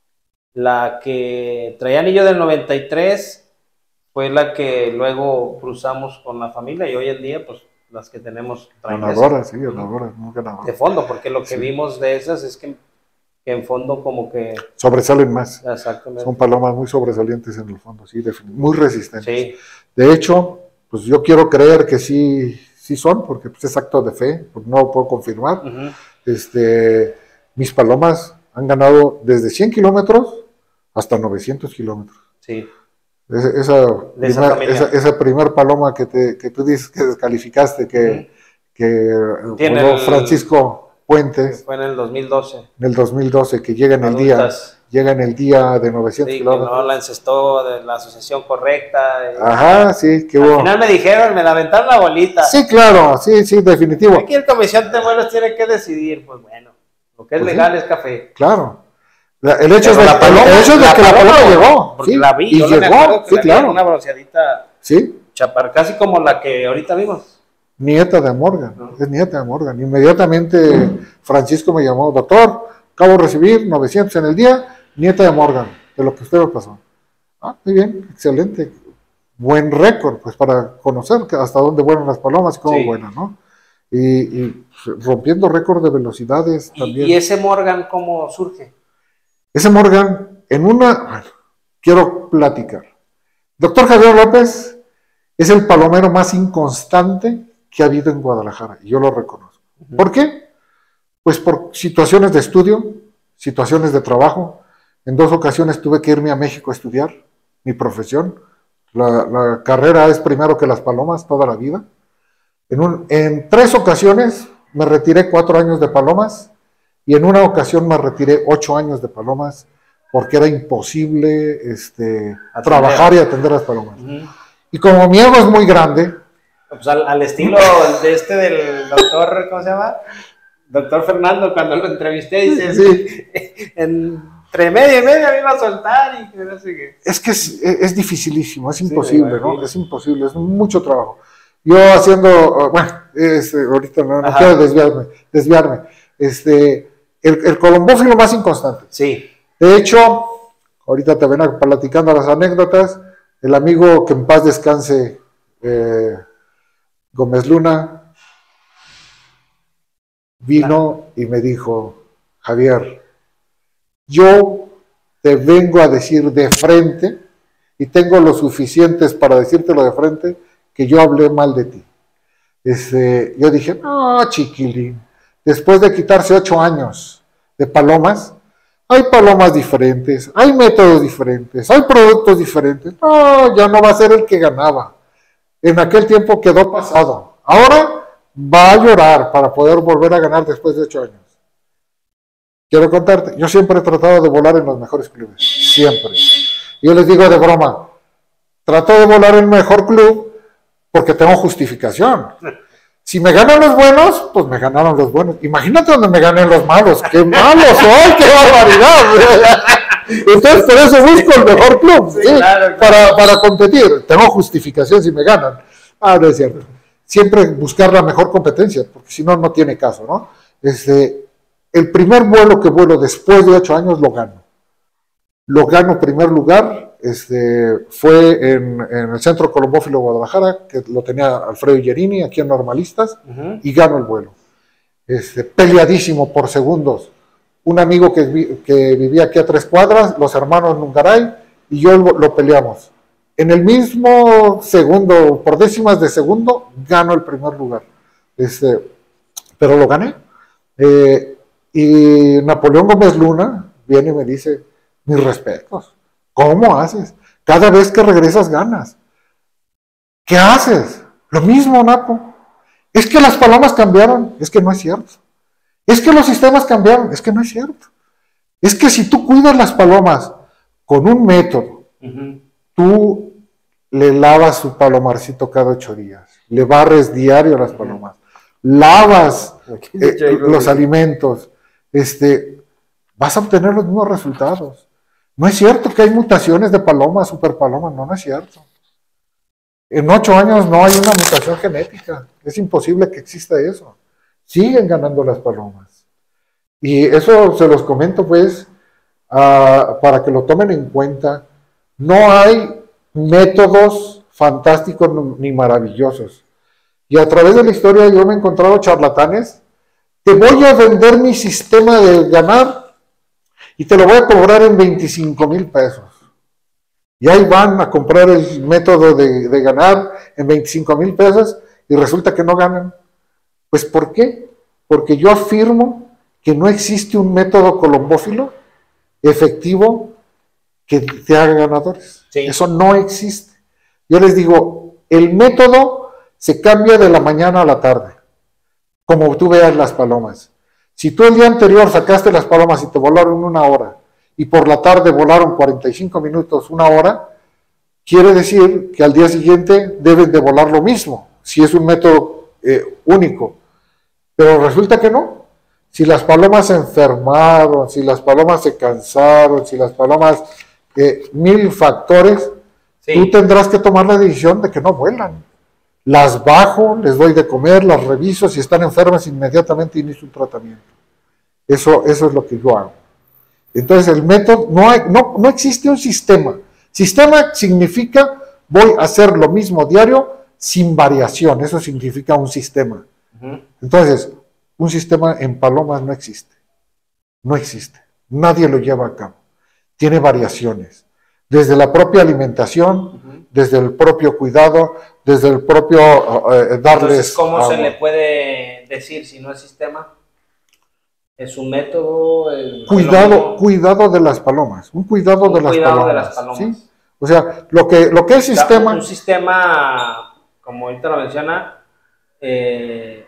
La que traía anillo del noventa y tres fue la que luego cruzamos con la familia y hoy en día, pues, las que tenemos ganadoras, sí, ganadoras, muy ganadoras. De fondo, porque lo que sí. vimos de esas es que, que en fondo como que... sobresalen más. Exactamente. Son palomas muy sobresalientes en el fondo, sí, muy resistentes. Sí. De hecho, pues yo quiero creer que sí, sí son, porque pues, es acto de fe, pues no lo puedo confirmar. Uh-huh. este, mis palomas han ganado desde cien kilómetros hasta novecientos kilómetros. Sí. Esa, esa, primer, esa, esa primer paloma que, te, que tú dices que descalificaste, que, mm. que el, Francisco Puentes. Fue en el dos mil doce. En el dos mil doce, que llega en el día, llega en el día de novecientos sí, kilómetros. Que no la encestó de la asociación correcta. Y, Ajá, sí, que al hubo. Al final me dijeron, me la aventaron la bolita. Sí, claro, sí, sí, definitivo. Aquí el comisión de vuelos tiene que decidir, pues bueno, lo que es pues legal sí. es café. Claro. El hecho es de, paloma, el hecho de que la paloma llegó. Porque sí, la vi, y yo llegó, que sí, la claro. Una bronceadita sí. chapar, casi como la que ahorita vimos. Nieta de Morgan, no. es nieta de Morgan. Inmediatamente Francisco me llamó, doctor, acabo de recibir novecientos en el día, nieta de Morgan, de lo que usted me pasó. Ah, muy bien, excelente. Buen récord, pues para conocer hasta dónde vuelan las palomas y cómo sí. vuelan, ¿no? Y, y rompiendo récord de velocidades ¿Y, también. ¿Y ese Morgan cómo surge? Ese Morgan, en una, bueno, quiero platicar. Doctor Javier López es el palomero más inconstante que ha habido en Guadalajara, y yo lo reconozco. Uh-huh. ¿Por qué? Pues por situaciones de estudio, situaciones de trabajo. En dos ocasiones tuve que irme a México a estudiar mi profesión. La, la carrera es primero que las palomas toda la vida. En, un, en tres ocasiones me retiré cuatro años de palomas, y en una ocasión me retiré ocho años de palomas porque era imposible este, trabajar y atender a las palomas. Uh-huh. Y como mi ego es muy grande... Pues al, al estilo de este del doctor, ¿cómo se llama? Doctor Fernando, cuando lo entrevisté, dice, sí. entre medio y medio me iba a soltar y no sé qué. Es que es, es dificilísimo, es imposible, sí, ¿no? Es imposible, es mucho trabajo. Yo haciendo, bueno, este, ahorita no, no quiero desviarme, desviarme. Este... El, el colombófilo más inconstante. Sí. De hecho, ahorita te ven platicando las anécdotas, el amigo que en paz descanse, eh, Gómez Luna, vino y me dijo, Javier, yo te vengo a decir de frente, y tengo lo suficientes para decírtelo de frente, que yo hablé mal de ti. Este, yo dije, no, chiquilín. Después de quitarse ocho años de palomas, hay palomas diferentes, hay métodos diferentes, hay productos diferentes. No, ya no va a ser el que ganaba. En aquel tiempo quedó pasado. Ahora va a llorar para poder volver a ganar después de ocho años. Quiero contarte, yo siempre he tratado de volar en los mejores clubes, siempre. Yo les digo de broma, trato de volar en el mejor club porque tengo justificación. Si me ganan los buenos, pues me ganaron los buenos. Imagínate donde me ganen los malos. ¡Qué malos soy! ¡Qué barbaridad! Entonces, por eso busco el mejor club, ¿sí? Sí, claro, claro. Para, para competir. Tengo justificación si me ganan. Ah, no es cierto. Siempre buscar la mejor competencia, porque si no, no tiene caso, ¿no? Este, el primer vuelo que vuelo después de ocho años lo gano. Lo gano primer lugar. Este, fue en, en el Centro Colombófilo Guadalajara, que lo tenía Alfredo Yerini, aquí en Normalistas, uh-huh. y gano el vuelo. Este, peleadísimo por segundos. Un amigo que, vi, que vivía aquí a tres cuadras, los hermanos Nungaray, y yo lo, lo peleamos. en el mismo segundo, por décimas de segundo, gano el primer lugar. Este, pero lo gané. Eh, y Napoleón Gómez Luna viene y me dice, mis respetos, ¿cómo haces? Cada vez que regresas ganas. ¿Qué haces? Lo mismo, Napo. Es que las palomas cambiaron. Es que no es cierto. Es que los sistemas cambiaron. Es que no es cierto. Es que si tú cuidas las palomas con un método, uh-huh. tú le lavas su palomarcito cada ocho días, le barres diario a las palomas, uh-huh. lavas eh, los alimentos, este, vas a obtener los mismos resultados. No es cierto que hay mutaciones de palomas, superpalomas, no, no es cierto. En ocho años no hay una mutación genética, es imposible que exista eso. Siguen ganando las palomas. Y eso se los comento pues uh, para que lo tomen en cuenta. No hay métodos fantásticos ni maravillosos. Y a través de la historia yo me he encontrado charlatanes. Te voy a vender mi sistema de ganar y te lo voy a cobrar en veinticinco mil pesos. Y ahí van a comprar el método de, de ganar en veinticinco mil pesos y resulta que no ganan. Pues ¿por qué? Porque yo afirmo que no existe un método colombófilo efectivo que te haga ganadores. Sí. Eso no existe. Yo les digo, el método se cambia de la mañana a la tarde, como tú veas las palomas. Si tú el día anterior sacaste las palomas y te volaron una hora, y por la tarde volaron cuarenta y cinco minutos, una hora, quiere decir que al día siguiente deben de volar lo mismo, si es un método eh, único. Pero resulta que no. Si las palomas se enfermaron, si las palomas se cansaron, si las palomas, eh, mil factores, sí. tú tendrás que tomar la decisión de que no vuelan. Las bajo, les doy de comer, las reviso, si están enfermas inmediatamente inicio un tratamiento. Eso, eso es lo que yo hago. Entonces el método, no, hay, no, no existe un sistema. Sistema significa voy a hacer lo mismo diario sin variación, eso significa un sistema. Uh-huh. Entonces, un sistema en palomas no existe, no existe, nadie lo lleva a cabo, tiene variaciones, desde la propia alimentación, uh-huh. desde el propio cuidado, desde el propio eh, darles... Entonces, ¿cómo agua. se le puede decir si no es sistema? ¿Es un método? El, cuidado, cuidado de las palomas, un cuidado, un de, las cuidado palomas, de las palomas. ¿Sí? O sea, lo que, lo que es sistema... Un sistema, como ahorita lo menciona, eh,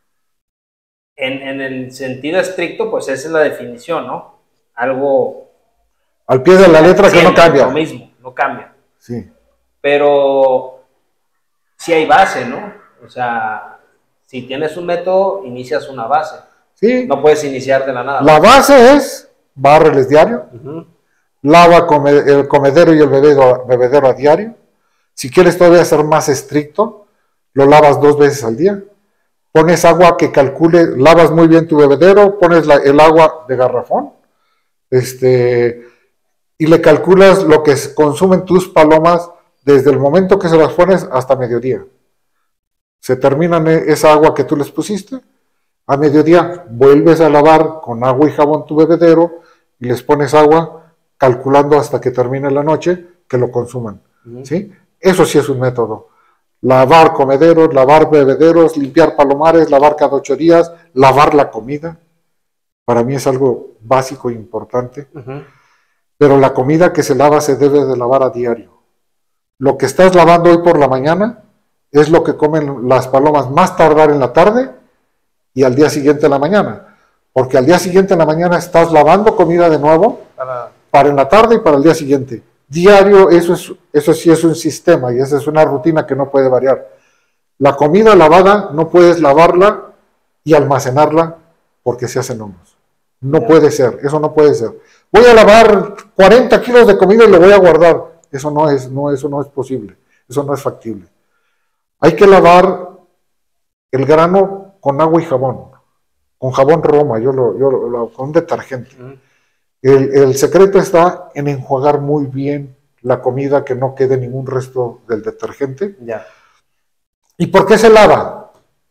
en, en el sentido estricto, pues esa es la definición, ¿no? Algo... Al pie de la letra que no cambia. Lo mismo, no cambia. Sí. Pero sí hay base, ¿no? O sea, si tienes un método, inicias una base. Sí. No puedes iniciar de la nada. La base es bárreles diario, uh-huh. lava come, el comedero y el bebedero, bebedero a diario. Si quieres todavía ser más estricto, lo lavas dos veces al día. Pones agua que calcule, lavas muy bien tu bebedero, pones la, el agua de garrafón, este, y le calculas lo que consumen tus palomas desde el momento que se las pones hasta mediodía. Se terminan esa agua que tú les pusiste. A mediodía vuelves a lavar con agua y jabón tu bebedero y les pones agua calculando hasta que termine la noche que lo consuman. Uh-huh. ¿Sí? Eso sí es un método. Lavar comederos, lavar bebederos, limpiar palomares, lavar cada ocho días, lavar la comida. Para mí es algo básico e importante. Uh-huh. Pero la comida que se lava se debe de lavar a diario. Lo que estás lavando hoy por la mañana es lo que comen las palomas más tardar en la tarde y al día siguiente en la mañana, porque al día siguiente en la mañana estás lavando comida de nuevo para, para en la tarde y para el día siguiente. Diario, eso, es, eso sí es un sistema y esa es una rutina que no puede variar. La comida lavada no puedes lavarla y almacenarla porque se hacen hongos. No yeah. puede ser, eso no puede ser. Voy a lavar cuarenta kilos de comida y lo voy a guardar. Eso no es, no, eso no es posible, eso no es factible. Hay que lavar el grano con agua y jabón, con jabón Roma, yo lo, yo lo, lo con un detergente. Uh-huh. el, el secreto está en enjuagar muy bien la comida, que no quede ningún resto del detergente. Yeah. ¿Y por qué se lava?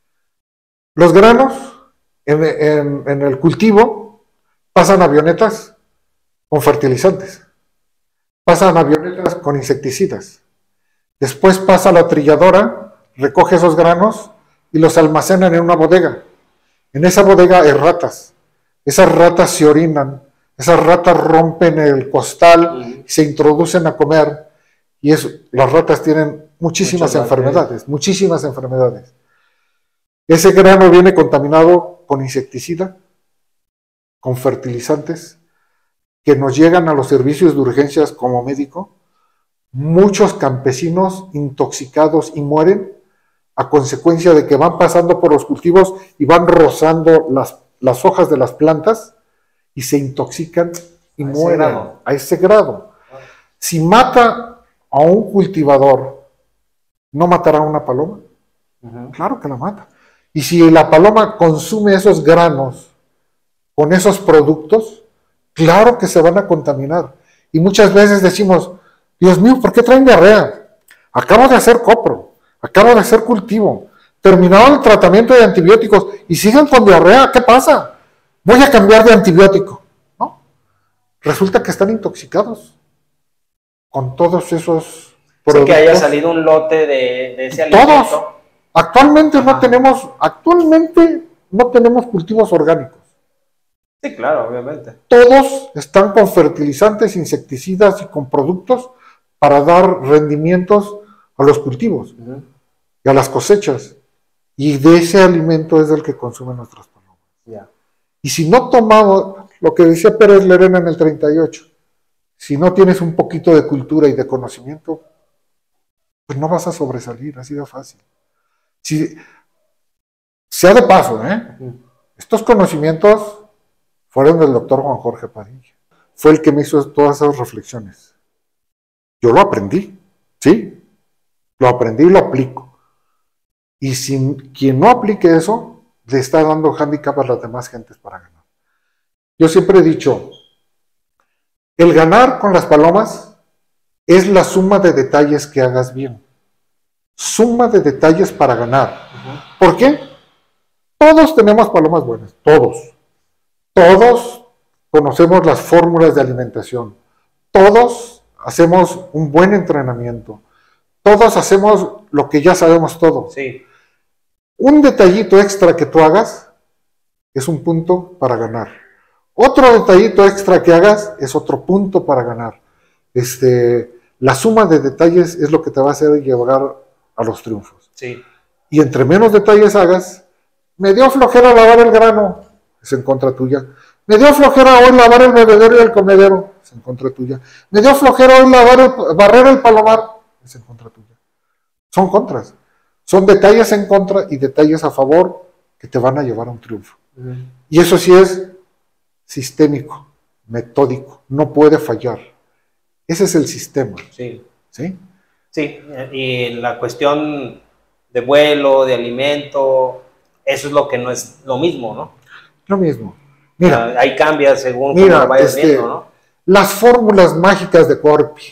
Los granos en, en, en el cultivo pasan avionetas con fertilizantes, pasan avionetas con insecticidas, Después pasa a la trilladora, recoge esos granos y los almacenan en una bodega. En esa bodega hay ratas. Esas ratas se orinan, esas ratas rompen el costal, uh-huh. se introducen a comer y eso, las ratas tienen muchísimas Muchas enfermedades, gracias. muchísimas enfermedades. Ese grano viene contaminado con insecticida, con fertilizantes, que nos llegan a los servicios de urgencias como médico. Muchos campesinos intoxicados y mueren a consecuencia de que van pasando por los cultivos y van rozando las, las hojas de las plantas y se intoxican y a mueren ese a ese grado. Si mata a un cultivador, ¿no matará a una paloma? Uh-huh. Claro que la mata. Y si la paloma consume esos granos con esos productos, claro que se van a contaminar. Y muchas veces decimos, Dios mío, ¿por qué traen diarrea? Acabo de hacer copro, acabo de hacer cultivo, terminado el tratamiento de antibióticos y siguen con diarrea, ¿qué pasa? Voy a cambiar de antibiótico. ¿No? Resulta que están intoxicados con todos esos productos. Sí, que haya salido un lote de, de ese alimento. Todos. Actualmente Ajá. no tenemos, actualmente no tenemos cultivos orgánicos. Sí, claro, obviamente. Todos están con fertilizantes, insecticidas y con productos para dar rendimientos a los cultivos uh-huh. y a las cosechas. Y de ese alimento es del que consumen nuestras palomas. Yeah. Y si no tomamos, lo que decía Pérez Lerena en el treinta y ocho, si no tienes un poquito de cultura y de conocimiento, pues no vas a sobresalir, ha sido fácil. Si, sea de paso, ¿eh? Uh-huh. Estos conocimientos fueron del doctor Juan Jorge Padilla. Fue el que me hizo todas esas reflexiones. Yo lo aprendí, ¿sí? Lo aprendí y lo aplico. Y si quien no aplique eso, le está dando hándicap a las demás gentes para ganar. Yo siempre he dicho, el ganar con las palomas es la suma de detalles que hagas bien. Suma de detalles para ganar. Uh-huh. ¿Por qué? Todos tenemos palomas buenas, todos. Todos conocemos las fórmulas de alimentación. Todos hacemos un buen entrenamiento. Todos hacemos lo que ya sabemos todos. Sí. Un detallito extra que tú hagas es un punto para ganar. Otro detallito extra que hagas es otro punto para ganar. Este, la suma de detalles es lo que te va a hacer llegar a los triunfos. Sí. Y entre menos detalles hagas, me dio flojera lavar el grano, es en contra tuya. Me dio flojera hoy lavar el bebedero y el comedero, es en contra tuya. Me dio flojera hoy lavar el, barrer el palomar, es en contra tuya. Son contras. Son detalles en contra y detalles a favor que te van a llevar a un triunfo. Uh-huh. Y eso sí es sistémico, metódico, no puede fallar. Ese es el sistema. Sí. ¿Sí? Sí, y la cuestión de vuelo, de alimento, eso es lo que no es lo mismo, ¿no? Lo mismo. Mira, ahí cambia según mira, cómo vayas este, viendo, ¿no? Las fórmulas mágicas de Corpi.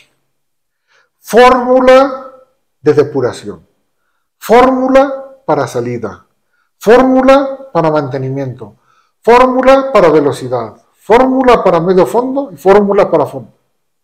Fórmula de depuración. Fórmula para salida. Fórmula para mantenimiento. Fórmula para velocidad. Fórmula para medio fondo y fórmula para fondo.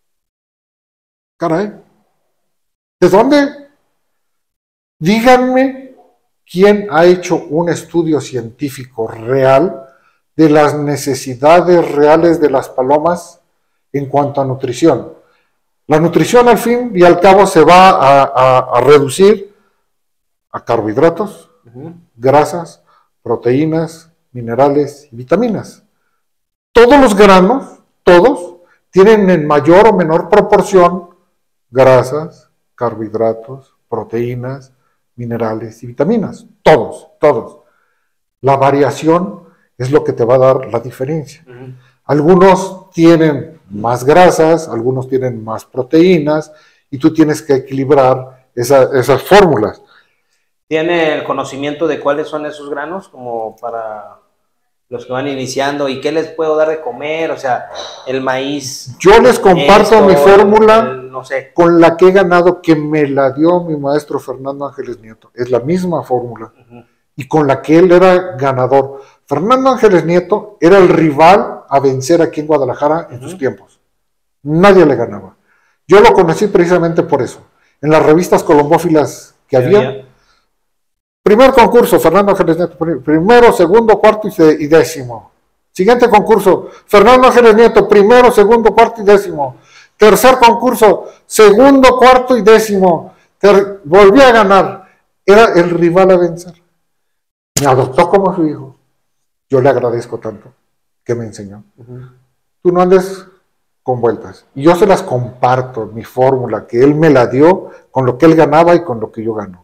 Caray. ¿De dónde? Díganme quién ha hecho un estudio científico real de las necesidades reales de las palomas en cuanto a nutrición. La nutrición al fin y al cabo se va a, a, a reducir a carbohidratos, uh-huh. grasas, proteínas, minerales y vitaminas. Todos los granos, todos, tienen en mayor o menor proporción grasas, carbohidratos, proteínas, minerales y vitaminas. Todos, todos. La variación es lo que te va a dar la diferencia. Uh-huh. Algunos tienen más grasas, algunos tienen más proteínas, y tú tienes que equilibrar esa, esas fórmulas. ¿Tiene el conocimiento de cuáles son esos granos como para los que van iniciando? ¿Y qué les puedo dar de comer? O sea, el maíz... Yo les comparto esto, mi fórmula no sé. con la que he ganado, que me la dio mi maestro Fernando Ángeles Nieto. Es la misma fórmula. Uh-huh. Y con la que él era ganador. Fernando Ángeles Nieto era el rival a vencer aquí en Guadalajara en uh-huh. sus tiempos. Nadie le ganaba. Yo lo conocí precisamente por eso. en las revistas colombófilas que había. había. Primer concurso, Fernando Ángeles Nieto, primero, segundo, cuarto y décimo. Siguiente concurso, Fernando Ángeles Nieto, primero, segundo, cuarto y décimo. Tercer concurso, segundo, cuarto y décimo. Ter volví a ganar. Era el rival a vencer. Me adoptó como su hijo. Yo le agradezco tanto que me enseñó. Uh-huh. Tú no andes con vueltas. Y yo se las comparto, mi fórmula, que él me la dio con lo que él ganaba y con lo que yo gano.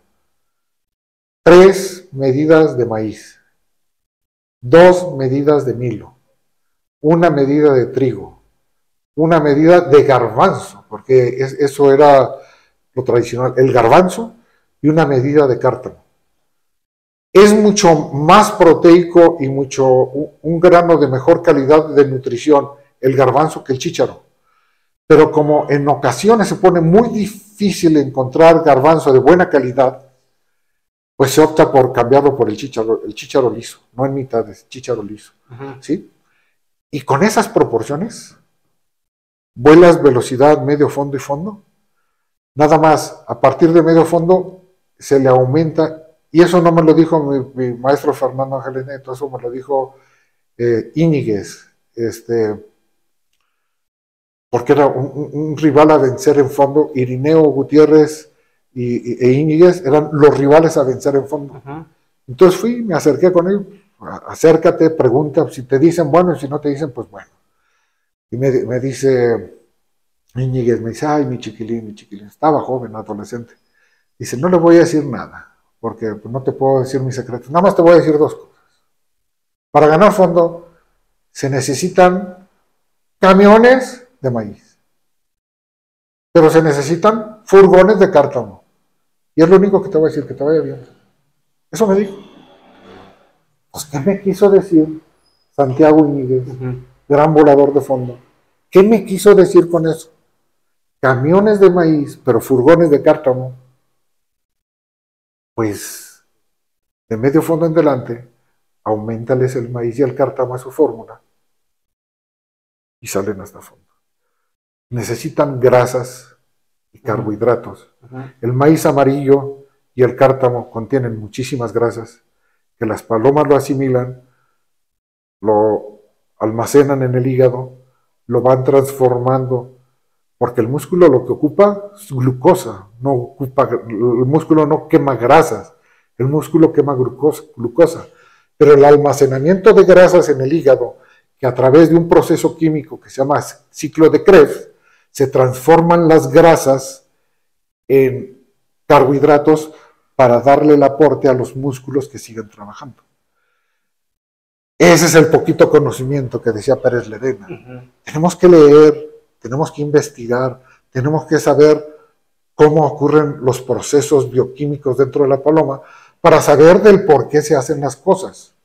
Tres medidas de maíz. Dos medidas de milo. Una medida de trigo. Una medida de garbanzo, porque es, eso era lo tradicional, el garbanzo, y una medida de cártamo. Es mucho más proteico y mucho un grano de mejor calidad de nutrición el garbanzo que el chícharo. Pero como en ocasiones se pone muy difícil encontrar garbanzo de buena calidad, pues se opta por cambiarlo por el chícharo, el chícharo liso, no en mitades, chícharo liso. Uh-huh. ¿Sí? Y con esas proporciones, vuelas velocidad, medio fondo y fondo. Nada más, a partir de medio fondo se le aumenta, y eso no me lo dijo mi, mi maestro Fernando Ángeles Nieto, eso me lo dijo eh, Íñiguez, este, porque era un, un rival a vencer en fondo. Irineo Gutiérrez y, y, e Íñiguez eran los rivales a vencer en fondo. Uh-huh. Entonces fui, me acerqué con él, acércate, pregunta, si te dicen bueno, y si no te dicen, pues bueno. Y me, me dice Íñiguez, me dice, ay, mi chiquilín, mi chiquilín, estaba joven, adolescente. Dice, no le voy a decir nada, porque pues, no te puedo decir mis secretos, nada más te voy a decir dos cosas. Para ganar fondo se necesitan camiones de maíz, pero se necesitan furgones de cártamo. Y es lo único que te voy a decir, que te vaya bien. Eso me dijo. Pues, ¿qué me quiso decir Santiago Íñiguez? Uh-huh. Gran volador de fondo. ¿Qué me quiso decir con eso? Camiones de maíz, pero furgones de cártamo, pues de medio fondo en delante, aumentales el maíz y el cártamo a su fórmula y salen hasta fondo. Necesitan grasas y carbohidratos. Uh-huh. El maíz amarillo y el cártamo contienen muchísimas grasas que las palomas lo asimilan, lo almacenan en el hígado, lo van transformando, porque el músculo lo que ocupa es glucosa, no ocupa, el músculo no quema grasas, el músculo quema glucosa, glucosa, pero el almacenamiento de grasas en el hígado, que a través de un proceso químico que se llama ciclo de Krebs, se transforman las grasas en carbohidratos para darle el aporte a los músculos que sigan trabajando. Ese es el poquito conocimiento que decía Pérez Lerena. Uh-huh. Tenemos que leer, tenemos que investigar, tenemos que saber cómo ocurren los procesos bioquímicos dentro de la paloma para saber del por qué se hacen las cosas.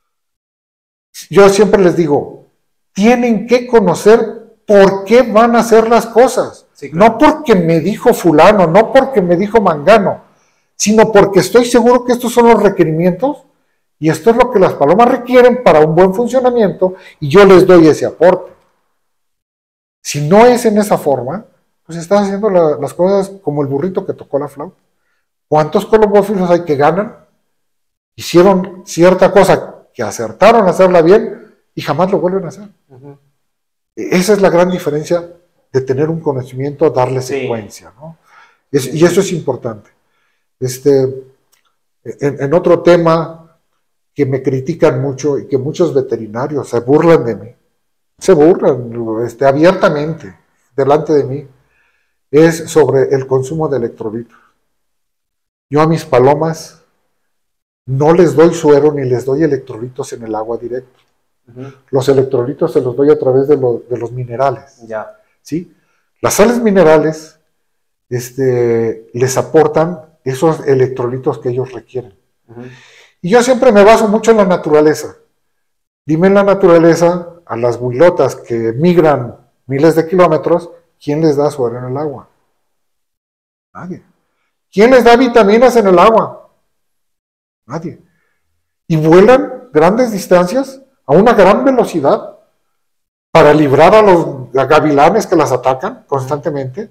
Yo siempre les digo, tienen que conocer por qué van a hacer las cosas. Sí, claro. No porque me dijo fulano, no porque me dijo mangano, sino porque estoy seguro que estos son los requerimientos y esto es lo que las palomas requieren para un buen funcionamiento y yo les doy ese aporte. Si no es en esa forma, pues estás haciendo la, las cosas como el burrito que tocó la flauta. ¿Cuántos colombófilos hay que ganan? Hicieron cierta cosa que acertaron a hacerla bien y jamás lo vuelven a hacer. Uh-huh. Esa es la gran diferencia de tener un conocimiento, darle sí. secuencia, ¿no? Es, sí, y eso es importante. Este, en, en otro tema que me critican mucho y que muchos veterinarios se burlan de mí, se burlan este, abiertamente delante de mí, es sobre el consumo de electrolitos. Yo a mis palomas no les doy suero ni les doy electrolitos en el agua directo. Uh-huh. Los electrolitos se los doy a través de, lo, de los minerales. Ya. ¿Sí? Las sales minerales este, les aportan esos electrolitos que ellos requieren. Uh-huh. Y yo siempre me baso mucho en la naturaleza. Dime en la naturaleza, a las builotas que migran miles de kilómetros, ¿quién les da suero en el agua? Nadie. ¿Quién les da vitaminas en el agua? Nadie. Y vuelan grandes distancias a una gran velocidad para librar a los gavilanes que las atacan constantemente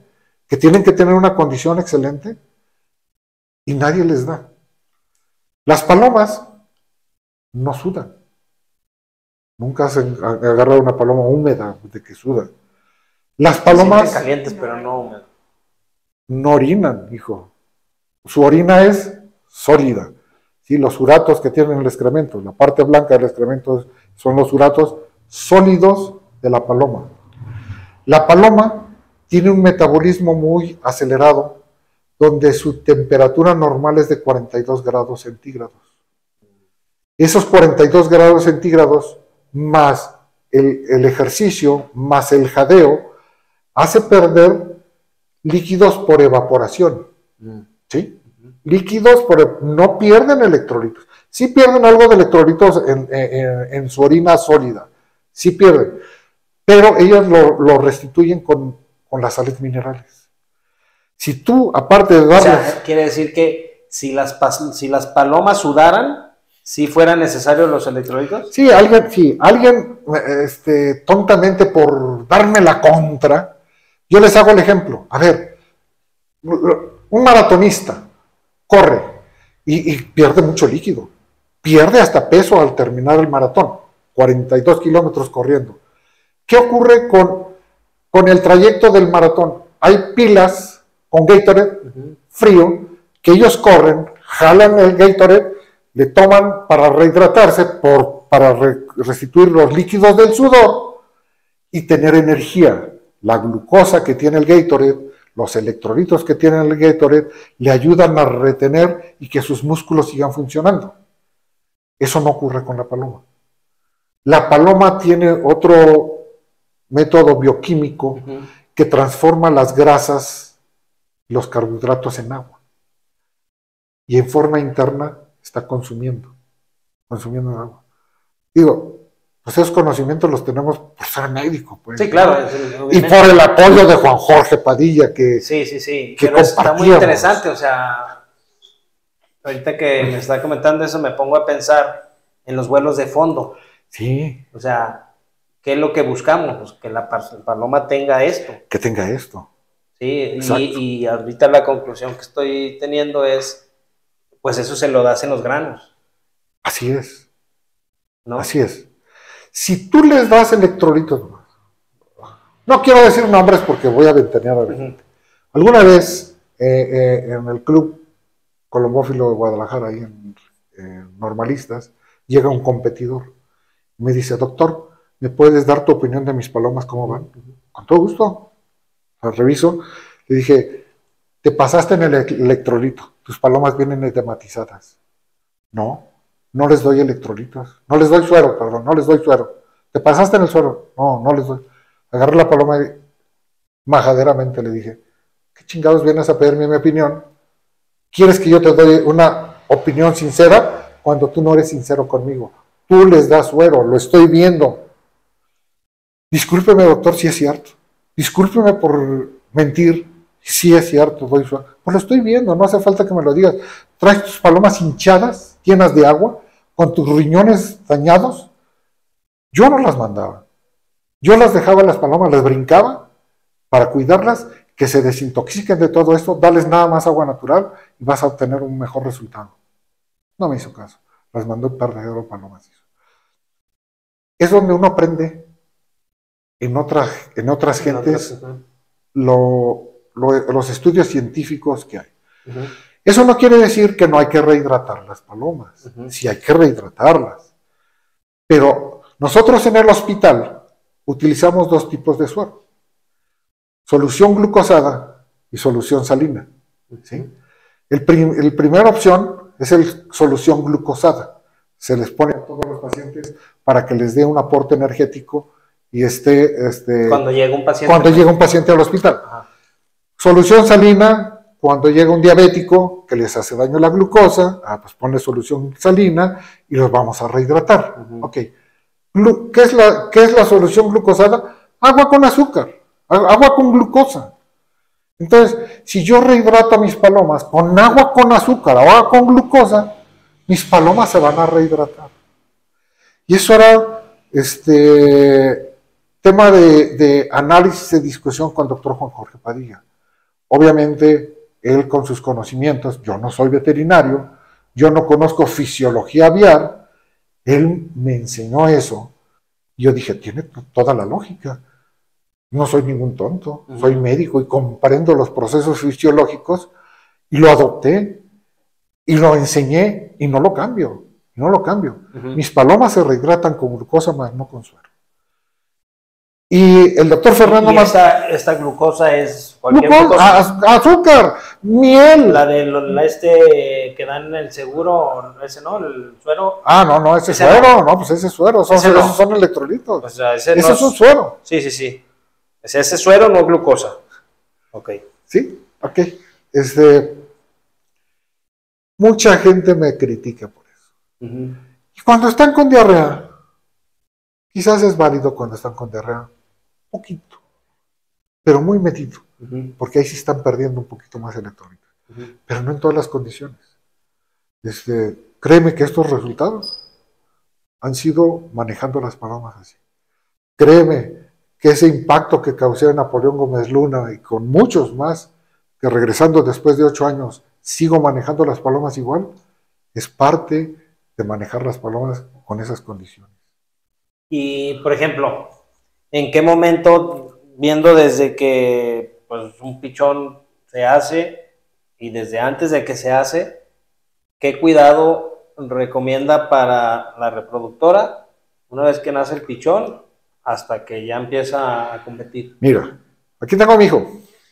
que tienen que tener una condición excelente y nadie les da. Las palomas no sudan. Nunca has agarrado una paloma húmeda de que suda. Las palomas calientes, pero no húmedas. No orinan, hijo. Su orina es sólida. ¿Sí? Los uratos que tienen el excremento, la parte blanca del excremento son los uratos sólidos de la paloma. La paloma tiene un metabolismo muy acelerado, donde su temperatura normal es de cuarenta y dos grados centígrados. Esos cuarenta y dos grados centígrados, más el, el ejercicio, más el jadeo, hace perder líquidos por evaporación. ¿Sí? Líquidos por, no pierden electrolitos. Sí pierden algo de electrolitos en, en, en su orina sólida. Sí pierden. Pero ellos lo, lo restituyen con, con las sales minerales. Si tú, aparte de darles... O sea, quiere decir que si las, si las palomas sudaran, ¿sí fueran necesarios los electrolitos? Sí, alguien, sí, alguien este, tontamente por darme la contra, yo les hago el ejemplo. A ver, un maratonista corre y, y pierde mucho líquido. Pierde hasta peso al terminar el maratón. cuarenta y dos kilómetros corriendo. ¿Qué ocurre con, con el trayecto del maratón? Hay pilas con Gatorade uh-huh. frío que ellos corren, jalan el Gatorade, le toman para rehidratarse, por, para re, restituir los líquidos del sudor y tener energía. La glucosa que tiene el Gatorade, los electrolitos que tiene el Gatorade, le ayudan a retener y que sus músculos sigan funcionando. Eso no ocurre con la paloma. La paloma tiene otro método bioquímico uh-huh. que transforma las grasas, los carbohidratos en agua. Y en forma interna está consumiendo, consumiendo agua. Digo, pues esos conocimientos los tenemos por ser médico, pues. Sí, claro. ¿No? Y por el apoyo de Juan Jorge Padilla, que Sí, sí, sí. Que Pero está muy interesante, o sea, ahorita que me está comentando eso, me pongo a pensar en los vuelos de fondo. Sí. O sea, ¿qué es lo que buscamos? Pues que la paloma tenga esto. Que tenga esto. Sí, y, y ahorita la conclusión que estoy teniendo es, pues eso se lo das en los granos. Así es. ¿No? Así es. Si tú les das electrolitos, no quiero decir nombres porque voy a ventanear a la gente. Uh-huh. Alguna vez eh, eh, en el club colombófilo de Guadalajara, ahí en eh, Normalistas, llega un competidor. Me dice, doctor, ¿me puedes dar tu opinión de mis palomas cómo van? Uh-huh. Con todo gusto. La reviso. Le dije, te pasaste en el electrolito. Tus palomas vienen edematizadas. No. No les doy electrolitos, no les doy suero, perdón, no les doy suero. ¿Te pasaste en el suero? No, no les doy. Agarré la paloma y majaderamente le dije, ¿qué chingados vienes a pedirme mi opinión? ¿Quieres que yo te doy una opinión sincera cuando tú no eres sincero conmigo? Tú les das suero, lo estoy viendo. Discúlpeme, doctor, si es cierto. Discúlpeme por mentir, si es cierto, doy suero. Pues lo estoy viendo, no hace falta que me lo digas. Traes tus palomas hinchadas, llenas de agua, con tus riñones dañados. Yo no las mandaba. Yo las dejaba a las palomas, las brincaba para cuidarlas, que se desintoxiquen de todo esto, darles nada más agua natural y vas a obtener un mejor resultado. No me hizo caso. Las mandó un perdedero palomas. Es donde uno aprende en, otra, en otras en gentes otras, uh-huh. lo, lo, los estudios científicos que hay. Uh-huh. Eso no quiere decir que no hay que rehidratar las palomas. Uh-huh. Sí hay que rehidratarlas. Pero nosotros en el hospital utilizamos dos tipos de suero. Solución glucosada y solución salina. ¿Sí? El, prim, el primera opción es el solución glucosada. Se les pone a todos los pacientes para que les dé un aporte energético y esté... Este, cuando llega un paciente. Cuando llega un paciente al hospital. Ajá. Solución salina... Cuando llega un diabético que les hace daño la glucosa, ah, pues ponle solución salina y los vamos a rehidratar. Uh-huh. Ok. ¿Qué es, la, ¿Qué es la solución glucosada? Agua con azúcar, agua con glucosa. Entonces, si yo rehidrato a mis palomas con agua con azúcar o agua con glucosa, mis palomas se van a rehidratar. Y eso era este, tema de, de análisis, de discusión con el doctor Juan Jorge Padilla. Obviamente, él con sus conocimientos, yo no soy veterinario, yo no conozco fisiología aviar, él me enseñó eso. Y yo dije, tiene toda la lógica. No soy ningún tonto, uh-huh. soy médico y comprendo los procesos fisiológicos y lo adopté y lo enseñé y no lo cambio, no lo cambio. Uh-huh. Mis palomas se rehidratan con glucosa más no con suero. Y el doctor Fernando... ¿Y esta, esta glucosa es cualquier glucosa? Az azúcar, miel. La de la este que dan el seguro, ese no, el suero. Ah, no, no, ese, ese suero, no. no, pues ese suero, son, ese no. esos son electrolitos. O sea, ese ese no es un suero. Sí, sí, sí. Ese, ese suero no es glucosa. Ok. Sí, ok. Este, mucha gente me critica por eso. Uh-huh. Y cuando están con diarrea, quizás es válido cuando están con diarrea, poquito, pero muy medido, uh-huh. porque ahí sí están perdiendo un poquito más electrólitos, uh-huh. pero no en todas las condiciones. Este, créeme que estos resultados han sido manejando las palomas así. Créeme que ese impacto que causé a Napoleón Gómez Luna y con muchos más, que regresando después de ocho años sigo manejando las palomas igual, es parte de manejar las palomas con esas condiciones. Y, por ejemplo, ¿en qué momento, viendo desde que pues, un pichón se hace y desde antes de que se hace, qué cuidado recomienda para la reproductora una vez que nace el pichón hasta que ya empieza a competir? Mira, aquí tengo a mi hijo.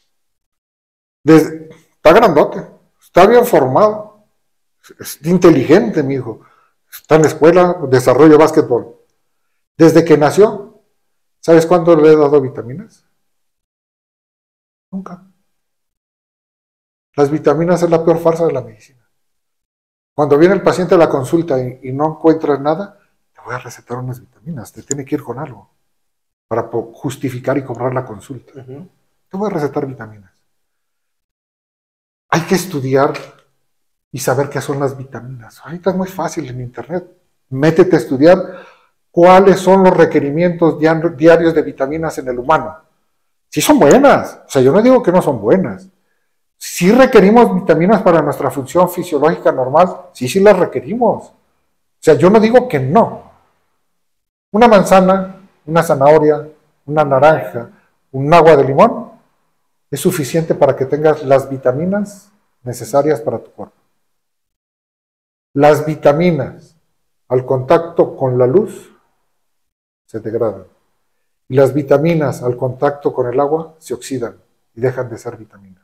Desde, está grandote, está bien formado, es inteligente mi hijo, está en la escuela, desarrolla básquetbol. Desde que nació, ¿sabes cuándo le he dado vitaminas? Nunca. Las vitaminas es la peor farsa de la medicina. Cuando viene el paciente a la consulta y, y no encuentra nada, te voy a recetar unas vitaminas, te tiene que ir con algo para justificar y cobrar la consulta. Uh-huh. Te voy a recetar vitaminas. Hay que estudiar y saber qué son las vitaminas. Ahorita es muy fácil en internet. Métete a estudiar cuáles son los requerimientos diarios de vitaminas en el humano. Sí son buenas, o sea, yo no digo que no son buenas. Sí requerimos vitaminas para nuestra función fisiológica normal, sí, sí las requerimos. O sea, yo no digo que no. Una manzana, una zanahoria, una naranja, un agua de limón, es suficiente para que tengas las vitaminas necesarias para tu cuerpo. Las vitaminas, al contacto con la luz, se degradan. Y las vitaminas al contacto con el agua se oxidan y dejan de ser vitaminas.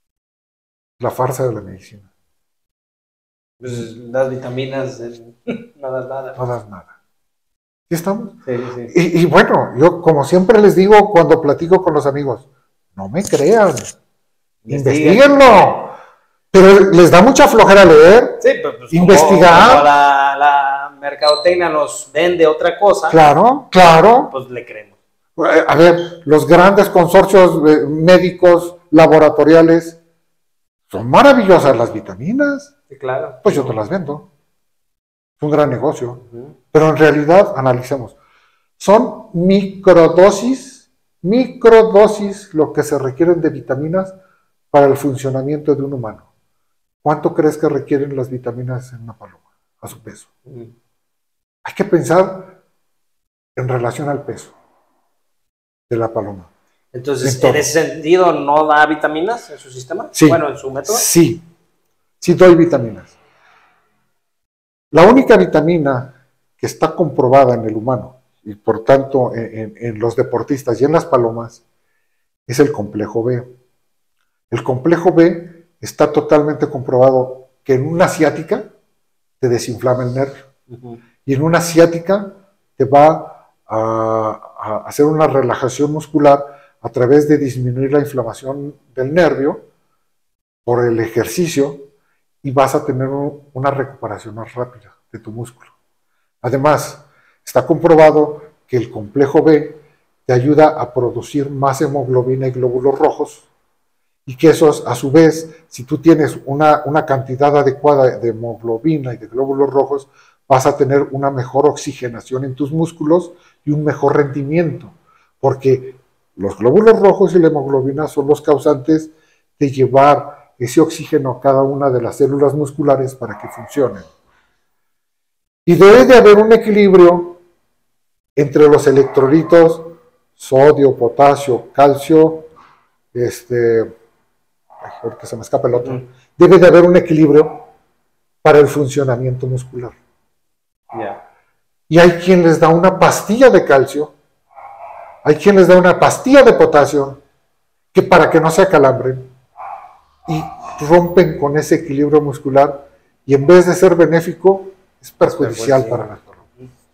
La farsa de la medicina. Pues las vitaminas no das nada. No das nada. ¿Sí estamos? Sí, sí. Y, y bueno, yo como siempre les digo cuando platico con los amigos, no me crean, investiguenlo. Pero les da mucha flojera leer, sí, pero pues investigar. Como, como la, la mercadotecnia nos vende otra cosa. Claro, claro. Pues le creemos. A ver, los grandes consorcios médicos, laboratoriales, son maravillosas las vitaminas. Sí, claro. Pues yo te las vendo. Es un gran negocio. Uh-huh. Pero en realidad, analicemos. Son microdosis, microdosis lo que se requieren de vitaminas para el funcionamiento de un humano. ¿Cuánto crees que requieren las vitaminas en una paloma? A su peso. Uh-huh. Hay que pensar en relación al peso de la paloma. Entonces, Entonces, ¿en ese sentido no da vitaminas en su sistema? Sí. Bueno, en su método. Sí, sí doy vitaminas. La única vitamina que está comprobada en el humano, y por tanto en, en, en los deportistas y en las palomas, es el complejo B. El complejo B está totalmente comprobado que en una ciática te desinflama el nervio. Uh-huh. Y en una ciática te va a, a hacer una relajación muscular a través de disminuir la inflamación del nervio por el ejercicio y vas a tener un, una recuperación más rápida de tu músculo. Además, está comprobado que el complejo B te ayuda a producir más hemoglobina y glóbulos rojos y que esos, a su vez, si tú tienes una, una cantidad adecuada de hemoglobina y de glóbulos rojos, vas a tener una mejor oxigenación en tus músculos y un mejor rendimiento, porque los glóbulos rojos y la hemoglobina son los causantes de llevar ese oxígeno a cada una de las células musculares para que funcionen. Y debe de haber un equilibrio entre los electrolitos, sodio, potasio, calcio, este, ay, ahorita se me escapa el otro, debe de haber un equilibrio para el funcionamiento muscular. Yeah. Y hay quien les da una pastilla de calcio, hay quien les da una pastilla de potasio, que para que no se acalambren, y rompen con ese equilibrio muscular, y en vez de ser benéfico, es perjudicial para la columna.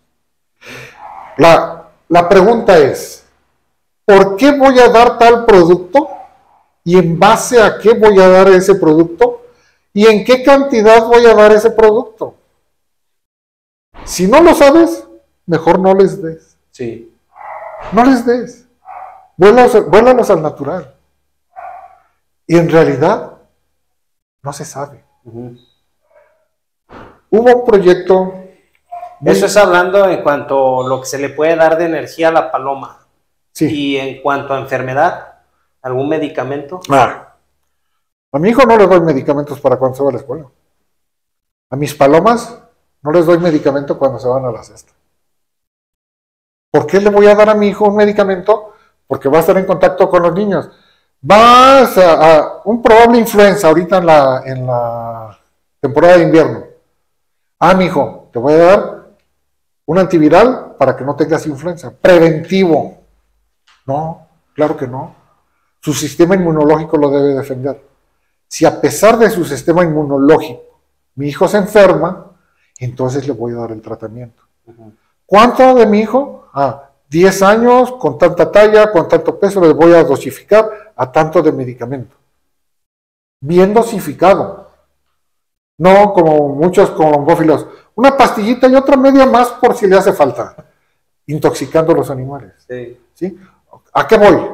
La, la pregunta es, ¿por qué voy a dar tal producto? ¿Y en base a qué voy a dar ese producto? ¿Y en qué cantidad voy a dar ese producto? Si no lo sabes, mejor no les des. Sí. No les des. Vuélalos, vuélalos al natural. Y en realidad, no se sabe. Uh-huh. Hubo un proyecto... Muy... Eso es hablando en cuanto a lo que se le puede dar de energía a la paloma. Sí. Y en cuanto a enfermedad, ¿algún medicamento? Ah. A mi hijo no le doy medicamentos para cuando se va a la escuela. A mis palomas no les doy medicamento cuando se van a la cesta. ¿Por qué le voy a dar a mi hijo un medicamento? Porque va a estar en contacto con los niños. Vas a, a un probable influenza ahorita en la, en la temporada de invierno. Ah, mi hijo, te voy a dar un antiviral para que no tengas influenza. Preventivo. No, claro que no. Su sistema inmunológico lo debe defender. Si a pesar de su sistema inmunológico mi hijo se enferma, entonces le voy a dar el tratamiento. Uh-huh. ¿Cuánto de mi hijo? Ah, diez años, con tanta talla, con tanto peso, le voy a dosificar a tanto de medicamento. Bien dosificado. No como muchos colombófilos. Una pastillita y otra media más por si le hace falta. Intoxicando a los animales. Sí. ¿Sí? ¿A qué voy?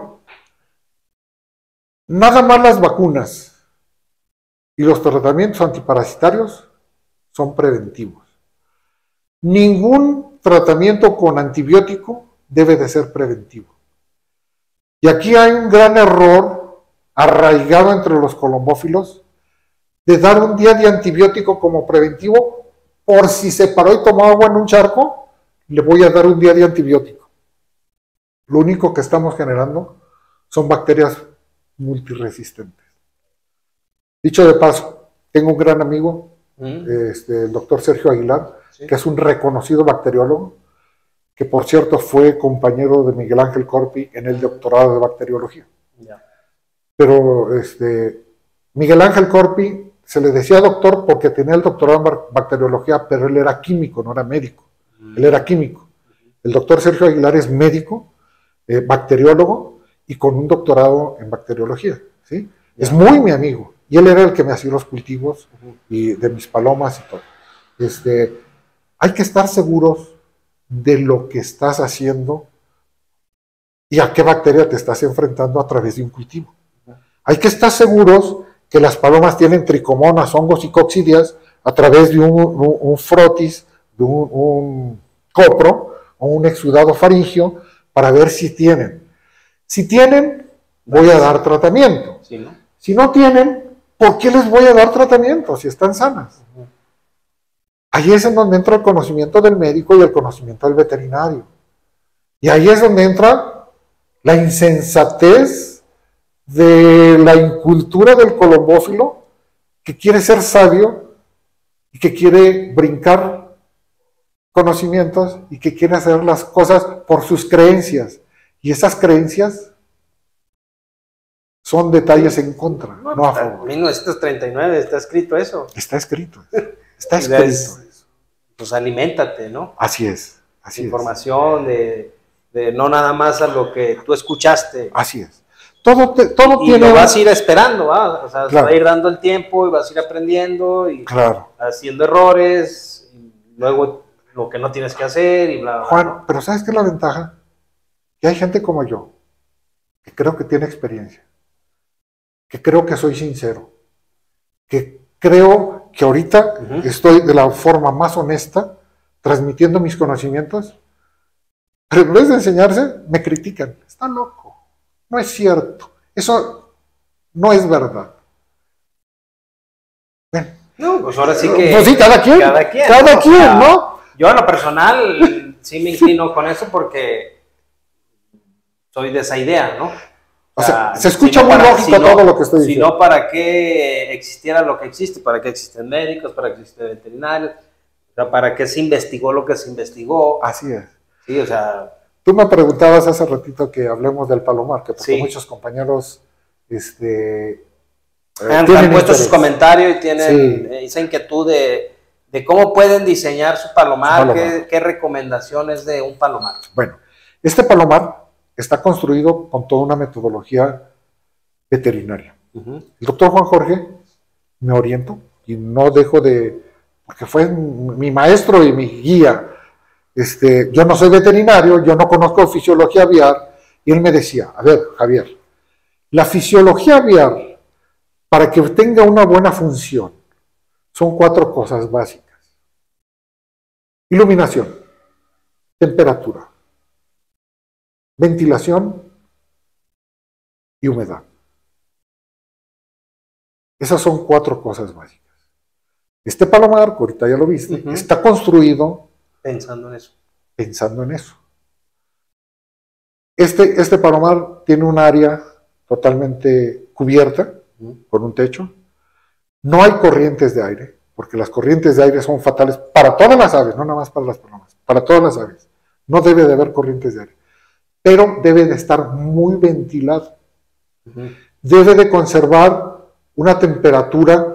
Nada más las vacunas y los tratamientos antiparasitarios son preventivos. Ningún tratamiento con antibiótico debe de ser preventivo. Y aquí hay un gran error arraigado entre los colombófilos de dar un día de antibiótico como preventivo por si se paró y tomó agua en un charco, le voy a dar un día de antibiótico. Lo único que estamos generando son bacterias multiresistentes. Dicho de paso, tengo un gran amigo, mm. este, el doctor Sergio Aguilar, ¿sí? Que es un reconocido bacteriólogo, que por cierto fue compañero de Miguel Ángel Corpi en el doctorado de bacteriología. Yeah. Pero este, Miguel Ángel Corpi se le decía doctor porque tenía el doctorado en bacteriología, pero él era químico, no era médico. Mm. Él era químico. El doctor Sergio Aguilar es médico, eh, bacteriólogo y con un doctorado en bacteriología. ¿Sí? Yeah. Es muy mi amigo. Y él era el que me hacía los cultivos uh-huh. y de mis palomas y todo. Este, hay que estar seguros de lo que estás haciendo y a qué bacteria te estás enfrentando a través de un cultivo. Uh-huh. Hay que estar seguros que las palomas tienen tricomonas, hongos y coccidias a través de un, un, un frotis, de un, un copro o un exudado faríngeo para ver si tienen. Si tienen, voy a dar tratamiento. Sí, ¿no? Si no tienen, ¿por qué les voy a dar tratamiento si están sanas? Uh-huh. Ahí es en donde entra el conocimiento del médico y el conocimiento del veterinario. Y ahí es donde entra la insensatez de la incultura del colombófilo que quiere ser sabio y que quiere brincar conocimientos y que quiere hacer las cosas por sus creencias. Y esas creencias son detalles en contra, no, no a favor. En mil novecientos treinta y nueve está escrito eso. Está escrito. Está escrito es, eso. Pues aliméntate, ¿no? Así es. Así Información es. De, de no nada más a lo que tú escuchaste. Así es. Todo, te, todo y, tiene... Y lo vas a ir esperando, ¿va? O sea, claro. va a ir dando el tiempo y vas a ir aprendiendo y claro. haciendo errores, y luego lo que no tienes que hacer y bla, bla. Juan, ¿no? Pero ¿sabes qué es la ventaja? Que hay gente como yo, que creo que tiene experiencia, que creo que soy sincero, que creo que ahorita uh-huh. estoy de la forma más honesta transmitiendo mis conocimientos, pero en vez de enseñarse, me critican. Está loco, no es cierto. Eso no es verdad. Bueno, no, pues ahora sí que... Pues sí, cada quien, cada quien, cada ¿no? quien, O sea, ¿no? Yo en lo personal sí me inclino con eso porque soy de esa idea, ¿no? O sea, se si escucha no muy para- lógico si no- todo lo que estoy Si diciendo. no, ¿para qué existiera lo que existe? ¿Para qué existen médicos? ¿Para qué existen veterinarios? O sea, ¿para qué se investigó lo que se investigó? Así es. Sí, o sea, Tú me preguntabas hace ratito que hablemos del palomar, que porque Sí. muchos compañeros este, eh, han, tienen han puesto sus interés. comentarios y tienen Sí. eh, esa inquietud de, de cómo pueden diseñar su palomar, Su palomar. Qué, qué recomendaciones de un palomar. Bueno, este palomar está construido con toda una metodología veterinaria. Uh-huh. El doctor Juan Jorge me orientó y no dejo de, porque fue mi maestro y mi guía. Este, yo no soy veterinario, yo no conozco fisiología aviar, y él me decía, a ver, Javier, la fisiología aviar, para que tenga una buena función, son cuatro cosas básicas. Iluminación, temperatura, ventilación y humedad. Esas son cuatro cosas básicas. Este palomar, que ahorita ya lo viste, Uh-huh. está construido Pensando en eso. pensando en eso. Este, este palomar tiene un área totalmente cubierta, Uh-huh. con un techo. No hay corrientes de aire, porque las corrientes de aire son fatales para todas las aves, no nada más para las palomas, para todas las aves. No debe de haber corrientes de aire, pero debe de estar muy ventilado. Uh-huh. Debe de conservar una temperatura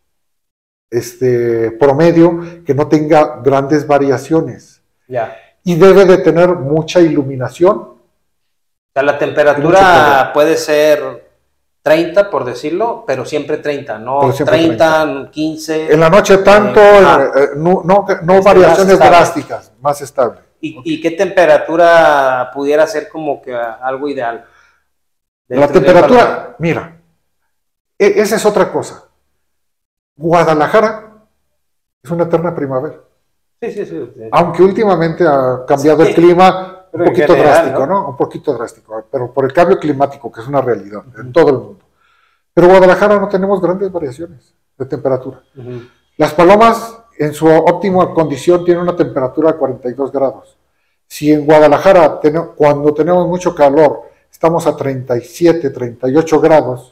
este, promedio que no tenga grandes variaciones. Ya. Y debe de tener mucha iluminación. O sea, la Mucho temperatura calor. puede ser treinta, por decirlo, pero siempre treinta, no Pero siempre treinta, quince. En la noche tanto, Eh, ah. eh, no, no, no Este, variaciones más estable. drásticas, más estable. ¿Y, y qué temperatura pudiera ser como que algo ideal? La Dentro del temperatura, palomar. mira, e- esa es otra cosa. Guadalajara es una eterna primavera. Sí, sí, sí. sí. Aunque últimamente ha cambiado Sí, el clima pero un en poquito general, drástico, ¿no? ¿no? Un poquito drástico, pero por el cambio climático, que es una realidad en todo el mundo. Pero Guadalajara no tenemos grandes variaciones de temperatura. Ujú. Las palomas, en su óptima condición, tienen una temperatura de cuarenta y dos grados. Si en Guadalajara, ten- cuando tenemos mucho calor, estamos a treinta y siete, treinta y ocho grados,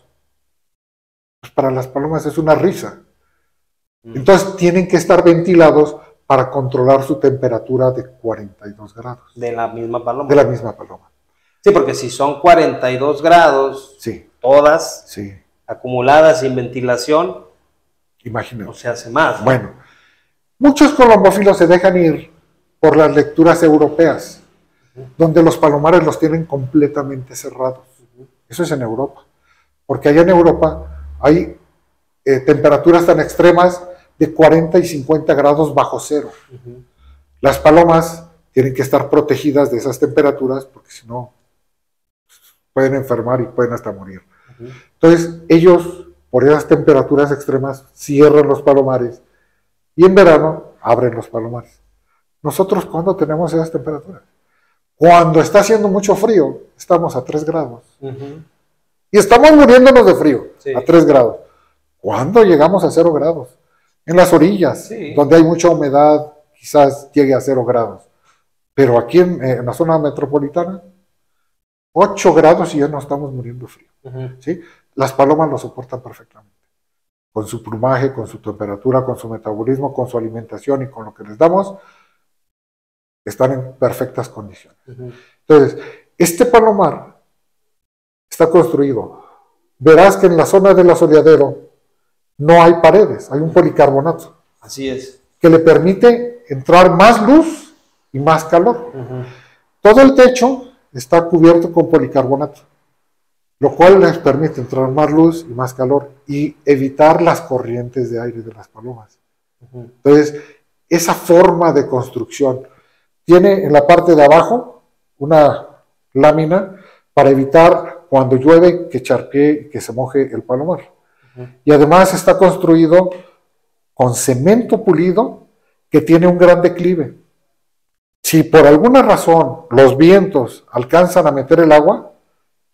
pues para las palomas es una risa. Entonces tienen que estar ventilados para controlar su temperatura de cuarenta y dos grados, De la misma paloma. de la misma paloma. Sí, porque si son cuarenta y dos grados, Sí, todas sí, acumuladas sin ventilación, no imagínate. se hace más. ¿no? Bueno, muchos colombófilos se dejan ir por las lecturas europeas, donde los palomares los tienen completamente cerrados. Eso es en Europa, porque allá en Europa hay eh, temperaturas tan extremas de cuarenta y cincuenta grados bajo cero. Ujú. Las palomas tienen que estar protegidas de esas temperaturas, porque si no, pueden enfermar y pueden hasta morir. Ujú. Entonces, ellos, por esas temperaturas extremas, cierran los palomares y en verano abren los palomares. Nosotros, ¿cuándo tenemos esas temperaturas? Cuando está haciendo mucho frío, estamos a tres grados. Ujú. Y estamos muriéndonos de frío, Sí. a tres grados. ¿Cuándo llegamos a cero grados? En las orillas, Sí. donde hay mucha humedad, quizás llegue a cero grados. Pero aquí en, eh, en la zona metropolitana, ocho grados y ya no estamos muriendo de frío. Ujú. ¿Sí? Las palomas lo soportan perfectamente. Con su plumaje, con su temperatura, con su metabolismo, con su alimentación y con lo que les damos, están en perfectas condiciones. Ujú. Entonces, este palomar está construido. Verás que en la zona del asoleadero no hay paredes, hay un policarbonato Así es. que le permite entrar más luz y más calor. Ujú. Todo el techo está cubierto con policarbonato, lo cual les permite entrar más luz y más calor y evitar las corrientes de aire de las palomas. Ujú. Entonces, esa forma de construcción tiene en la parte de abajo una lámina para evitar cuando llueve que charquee, que se moje el palomar. Ujú. Y además está construido con cemento pulido que tiene un gran declive. Si por alguna razón los vientos alcanzan a meter el agua,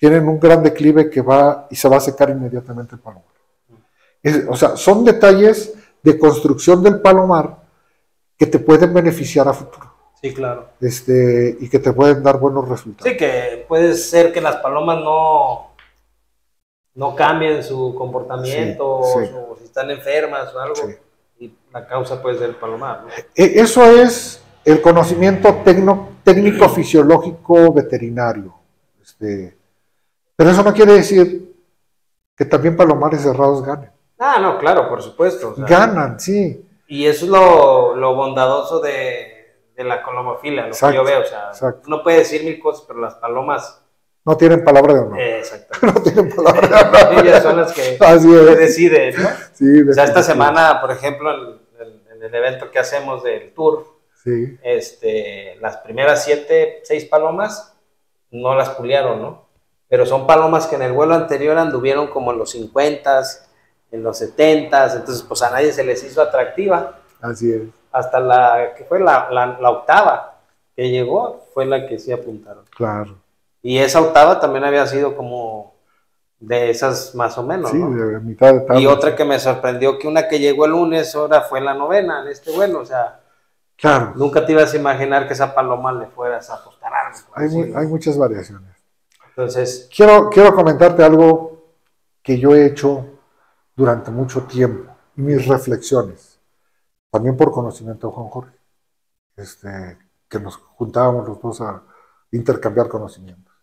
tienen un gran declive que va y se va a secar inmediatamente el palomar. Es, o sea, son detalles de construcción del palomar que te pueden beneficiar a futuro. Sí, claro. Este, y que te pueden dar buenos resultados. Sí, que puede ser que las palomas no, no cambien su comportamiento, sí, sí. O, o si están enfermas o algo, sí. Y la causa puede ser el palomar, ¿no? Eso es el conocimiento tecno, técnico-fisiológico veterinario. Este, pero eso no quiere decir que también palomares cerrados ganen. Ah, no, claro, por supuesto. O sea, ganan, sí. Y eso es lo, lo bondadoso de, de la colomofilia, lo exacto, que yo veo. O sea, exacto. Uno puede decir mil cosas, pero las palomas no tienen palabra de honor. Eh, exactamente. No tienen palabra de honor. Ellas son las que, Así que deciden, ¿no? Sí, o sea, esta semana, por ejemplo, en, en, en el evento que hacemos del tour, sí. este, las primeras siete, seis palomas no las puliaron, ¿no? Pero son palomas que en el vuelo anterior anduvieron como en los cincuentas, en los setentas, entonces pues a nadie se les hizo atractiva. Así es. Hasta la que fue la, la, la octava que llegó fue la que sí apuntaron. Claro. Y esa octava también había sido como de esas más o menos, sí, ¿no? de mitad de tabla. Y otra que me sorprendió, que una que llegó el lunes, ahora fue la novena en este vuelo, o sea, claro. Nunca te ibas a imaginar que esa paloma le fueras a apostar algo. Hay, muy, hay muchas variaciones. Entonces, quiero, quiero comentarte algo que yo he hecho durante mucho tiempo, y mis reflexiones, también por conocimiento de Juan Jorge, este, que nos juntábamos los dos a intercambiar conocimientos.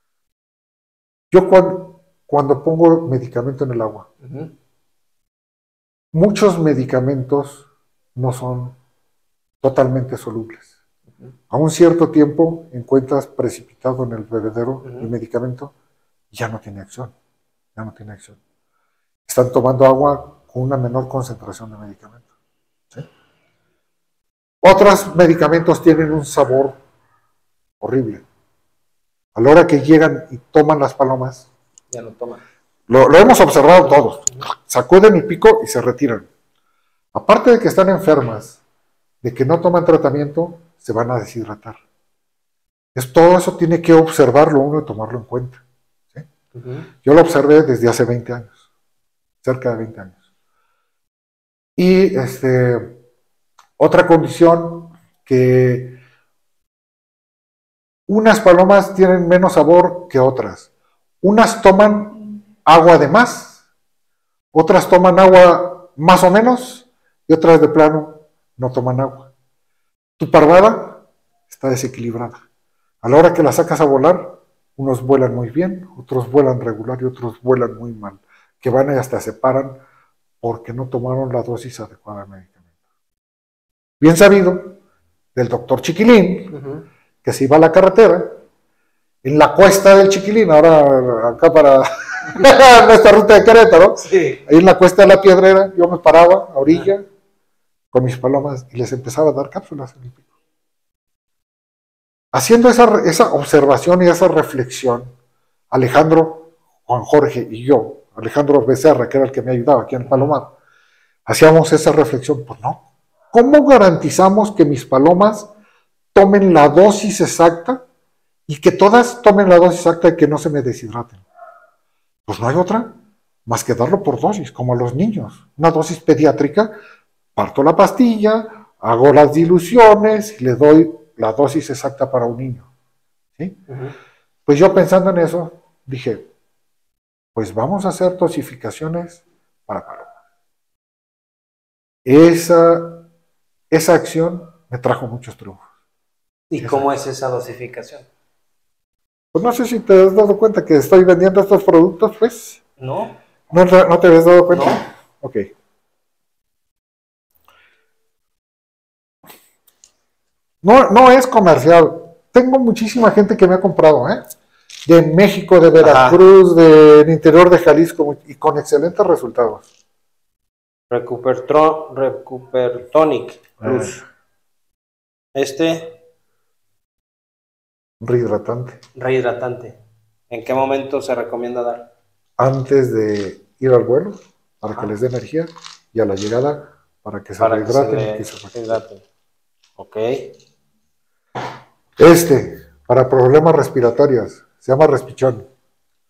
Yo cuando, cuando pongo medicamento en el agua, uh-huh. muchos medicamentos no son totalmente solubles. Uh-huh. A un cierto tiempo encuentras precipitado en el bebedero uh-huh. el medicamento y ya no tiene acción, ya no tiene acción. Están tomando agua con una menor concentración de medicamento. ¿Sí? Otros medicamentos tienen un sabor horrible. A la hora que llegan y toman las palomas, ya lo toman. Lo, lo hemos observado todos. Sacuden el pico y se retiran. Aparte de que están enfermas, de que no toman tratamiento, se van a deshidratar. Es, todo eso tiene que observarlo uno y tomarlo en cuenta. ¿Sí? Uh-huh. Yo lo observé desde hace veinte años. Cerca de veinte años. Y este, otra condición, que unas palomas tienen menos sabor que otras. Unas toman agua de más, otras toman agua más o menos, y otras de plano no toman agua. Tu parvada está desequilibrada. A la hora que la sacas a volar, unos vuelan muy bien, otros vuelan regular y otros vuelan muy mal, que van y hasta se paran porque no tomaron la dosis adecuada de medicamento. Bien sabido del doctor Chiquilín, uh-huh. que se iba a la carretera, en la cuesta del Chiquilín, ahora acá para nuestra ruta de Querétaro, sí. Ahí en la cuesta de la Piedrera, yo me paraba a orilla uh-huh. con mis palomas y les empezaba a dar cápsulas en el pico. Haciendo esa, esa observación y esa reflexión, Alejandro, Juan Jorge y yo, Alejandro Becerra, que era el que me ayudaba aquí en el Palomar, hacíamos esa reflexión. Pues no, ¿cómo garantizamos que mis palomas tomen la dosis exacta y que todas tomen la dosis exacta y que no se me deshidraten? Pues no hay otra más que darlo por dosis, como a los niños. Una dosis pediátrica, parto la pastilla, hago las diluciones y le doy la dosis exacta para un niño. ¿Sí? Uh-huh. Pues yo pensando en eso, dije, pues vamos a hacer dosificaciones para palomas. Esa, esa acción me trajo muchos triunfos. ¿Y esa. Cómo es esa dosificación? Pues no sé si te has dado cuenta que estoy vendiendo estos productos, pues. No. ¿No, no te habías dado cuenta? No. Ok. No, no es comercial. Tengo muchísima gente que me ha comprado, ¿eh? De México, de Veracruz, del interior de Jalisco, y con excelentes resultados. Recupertro, Recupertonic Plus. Ah. Este. Rehidratante. Rehidratante. ¿En qué momento se recomienda dar? Antes de ir al vuelo, para Ajá. que les dé energía, y a la llegada, para que se para rehidraten. Que se, y que se rehidraten. Ok. Este, para problemas respiratorios, se llama respichón.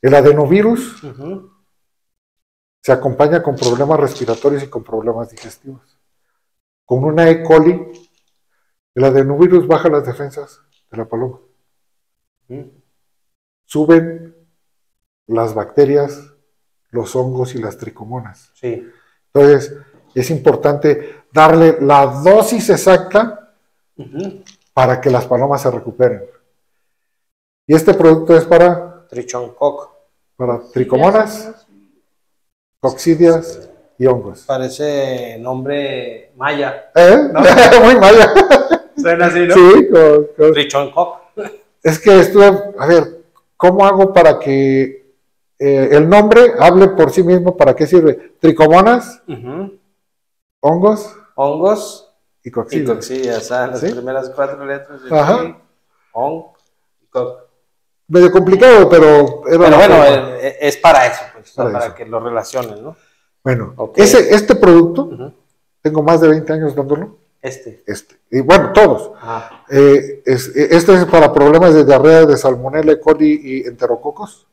El adenovirus Uh-huh. se acompaña con problemas respiratorios y con problemas digestivos. Con una E. coli, el adenovirus baja las defensas de la paloma. Uh-huh. Suben las bacterias, los hongos y las tricomonas. Sí. Entonces, es importante darle la dosis exacta Uh-huh. para que las palomas se recuperen. Y este producto es para, Trichoncoc. para tricomonas, coccidias y hongos. Parece nombre maya. ¿Eh? ¿No? Muy maya. Suena así, ¿no? Sí, con- con- Trichoncoc. es que estuve, a ver, ¿cómo hago para que eh, el nombre hable por sí mismo? ¿Para qué sirve? Tricomonas, Uh-huh. hongos Hongos y y coccidias. coccidias. Ah, las ¿Sí? primeras cuatro letras de Ajá. tri, hong y coc. Medio complicado, pero era Pero la bueno, forma. eh, es para eso, pues, Para para, eso. que lo relacionen, ¿no? Bueno, Ok. ese, este producto, Ujú. tengo más de veinte años dándolo, Este. este, y bueno, todos. Ajá. Eh, es- este es para problemas de diarrea, de salmonella, E. coli y enterococos.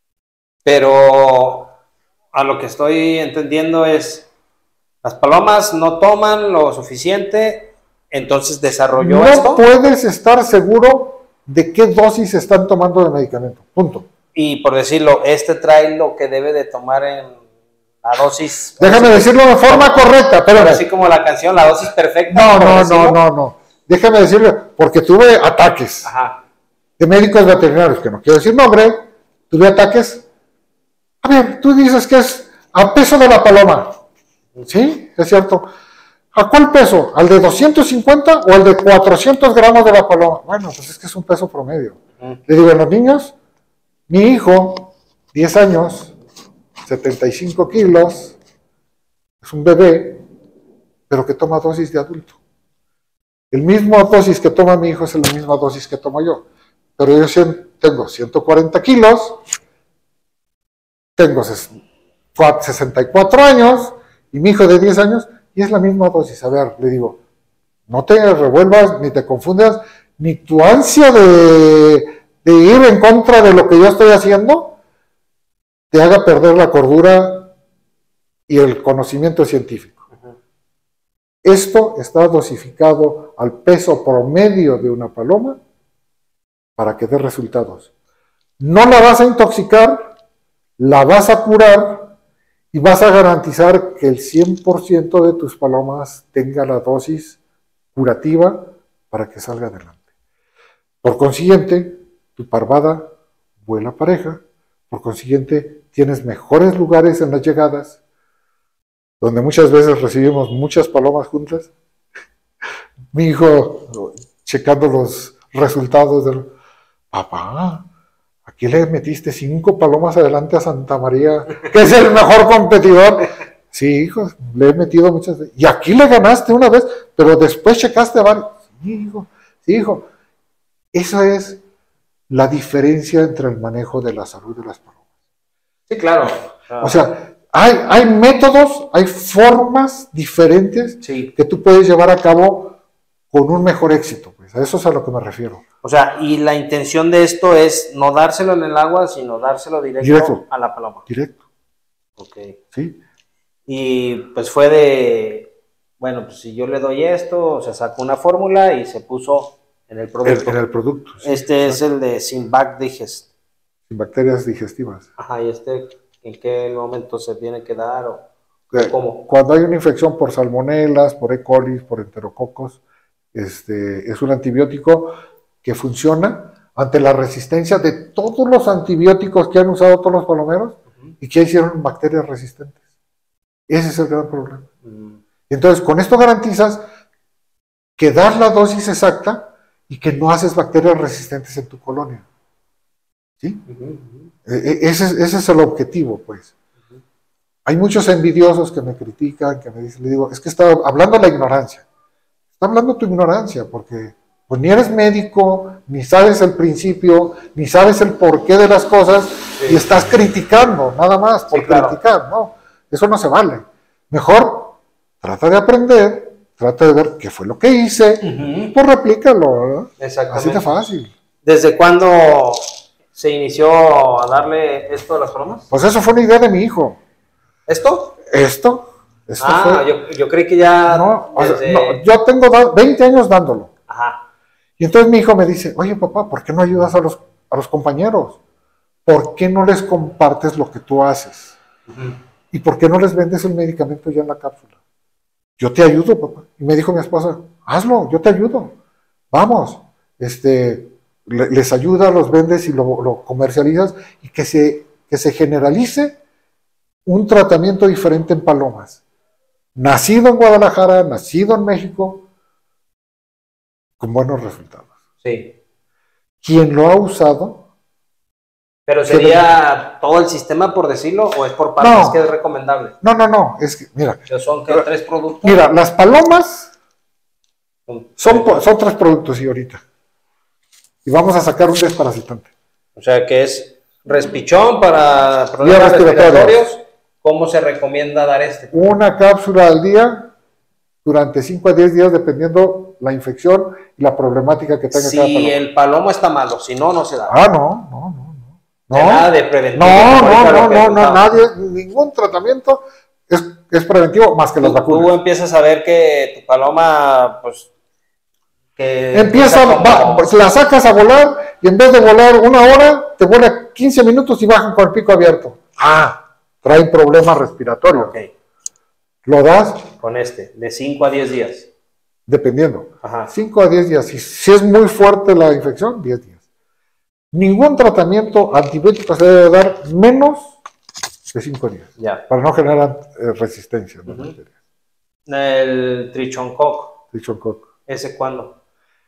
Pero a lo que estoy entendiendo es, las palomas no toman lo suficiente, entonces desarrolló No esto puedes estar seguro de qué dosis están tomando de medicamento, punto. y por decirlo, este trae lo que debe de tomar en la dosis. Déjame decirlo de forma correcta, pero Así como la canción, la dosis perfecta. no, por no, decirlo. no, no, no. Déjame decirlo, porque tuve ataques Ajá. de médicos veterinarios, que no quiero decir nombre, tuve ataques. A ver, tú dices que es a peso de la paloma. Sí, es cierto. ¿A cuál peso? ¿Al de doscientos cincuenta o al de cuatrocientos gramos de la paloma? Bueno, pues es que es un peso promedio. Ujú. Le digo a los niños, mi hijo, diez años, setenta y cinco kilos, es un bebé, pero que toma dosis de adulto. El mismo dosis que toma mi hijo es la misma dosis que tomo yo. Pero yo cien- tengo ciento cuarenta kilos, tengo ses- cua- sesenta y cuatro años, y mi hijo de diez años, y es la misma dosis. A ver, le digo, no te revuelvas, ni te confundas, ni tu ansia de, de ir en contra de lo que yo estoy haciendo, te haga perder la cordura y el conocimiento científico. Esto está dosificado al peso promedio de una paloma para que dé resultados. No la vas a intoxicar, la vas a curar y vas a garantizar que el cien por ciento de tus palomas tenga la dosis curativa para que salga adelante. Por consiguiente, tu parvada vuela pareja, por consiguiente, tienes mejores lugares en las llegadas, donde muchas veces recibimos muchas palomas juntas. Mi hijo, checando los resultados del... Papá, aquí le metiste cinco palomas adelante a Santa María, que es el mejor competidor. Sí, hijo, le he metido muchas veces. Y aquí le ganaste una vez, pero después checaste a varios. Sí, hijo, sí, hijo. Esa es la diferencia entre el manejo de la salud de las palomas. Sí, claro. O sea, hay, hay métodos, hay formas diferentes Sí. que tú puedes llevar a cabo con un mejor éxito. Pues. A eso es a lo que me refiero. O sea, y la intención de esto es no dárselo en el agua, sino dárselo directo, Directo. a la paloma. Directo, Ok. ¿sí? Y pues fue de, bueno, pues si yo le doy esto, se sacó una fórmula y se puso en el En, producto. en el producto. Sí. Este es el de Simvac Digest. Sin bacterias digestivas. Ajá, y este, ¿en qué momento se tiene que dar? O, Eh, ¿Cómo? Cuando hay una infección por salmonelas, por E. coli, por enterococos, este, es un antibiótico que funciona ante la resistencia de todos los antibióticos que han usado todos los palomeros y que hicieron bacterias resistentes. Ese es el gran problema. Mm, Entonces, con esto garantizas que das la dosis exacta y que no haces bacterias resistentes en tu colonia. ¿Sí? ujú, ujú. E- e- Ese, es- ese es el objetivo, pues. Hay muchos envidiosos que me critican, que me dicen, le digo, es que está hablando la ignorancia. Está hablando tu ignorancia, porque pues ni eres médico, ni sabes el principio, ni sabes el porqué de las cosas, Sí. y estás criticando, nada más, por Sí, claro. criticar, ¿no? Eso no se vale. Mejor, trata de aprender, trata de ver qué fue lo que hice, Ujú. pues replícalo, ¿verdad? Exactamente. Así de fácil. ¿Desde cuándo se inició a darle esto a las palomas? Pues eso fue una idea de mi hijo. ¿Esto? ¿Esto? Esto Ah, fue... yo, yo creí que ya... No, o sea, desde... no, yo tengo da- veinte años dándolo. Ajá. Y entonces mi hijo me dice, oye papá, ¿por qué no ayudas a los, a los compañeros? ¿Por qué no les compartes lo que tú haces? Uh-huh. ¿Y por qué no les vendes el medicamento ya en la cápsula? Yo te ayudo, papá. Y me dijo mi esposa, hazlo, yo te ayudo. Vamos, este, le, les ayuda, los vendes y lo, lo comercializas y que se, que se generalice un tratamiento diferente en palomas. Nacido en Guadalajara, nacido en México, con buenos resultados. Sí. Quien lo ha usado... ¿Pero sería todo el sistema, por decirlo, o es por partes No. que es recomendable? No, no, no, es que, mira, ¿Que son que tres productos? mira, las palomas Son- son, po- son tres productos, y ahorita. Y vamos a sacar un desparasitante. O sea, que es respichón para Vías problemas respiratorias. respiratorios. ¿Cómo se recomienda dar este? Una cápsula al día durante cinco a diez días, dependiendo la infección y la problemática que tenga cada Si paloma. el palomo está malo, si no, no se da. Ah, no, no, no, no. De No, nada de preventivo. no, como no, ahorita no, lo que no, no, contaba. nadie, ningún tratamiento es, es preventivo más que las Tú, tú vacunas. empiezas a ver que tu paloma, pues, que Empieza, como- va, pues, la sacas a volar y en vez de volar una hora, te vuela quince minutos y bajan con el pico abierto. Ah, traen problemas respiratorios. Ok, Lo das con este, de cinco a diez días. dependiendo. Ajá. cinco a diez días. Si, si es muy fuerte la infección, diez días. Ningún tratamiento antibiótico se debe dar menos de cinco días, Ya. para no generar eh, resistencia. ¿no? Ujú. El trichoncoc, Trichoncoco. ¿ese cuándo?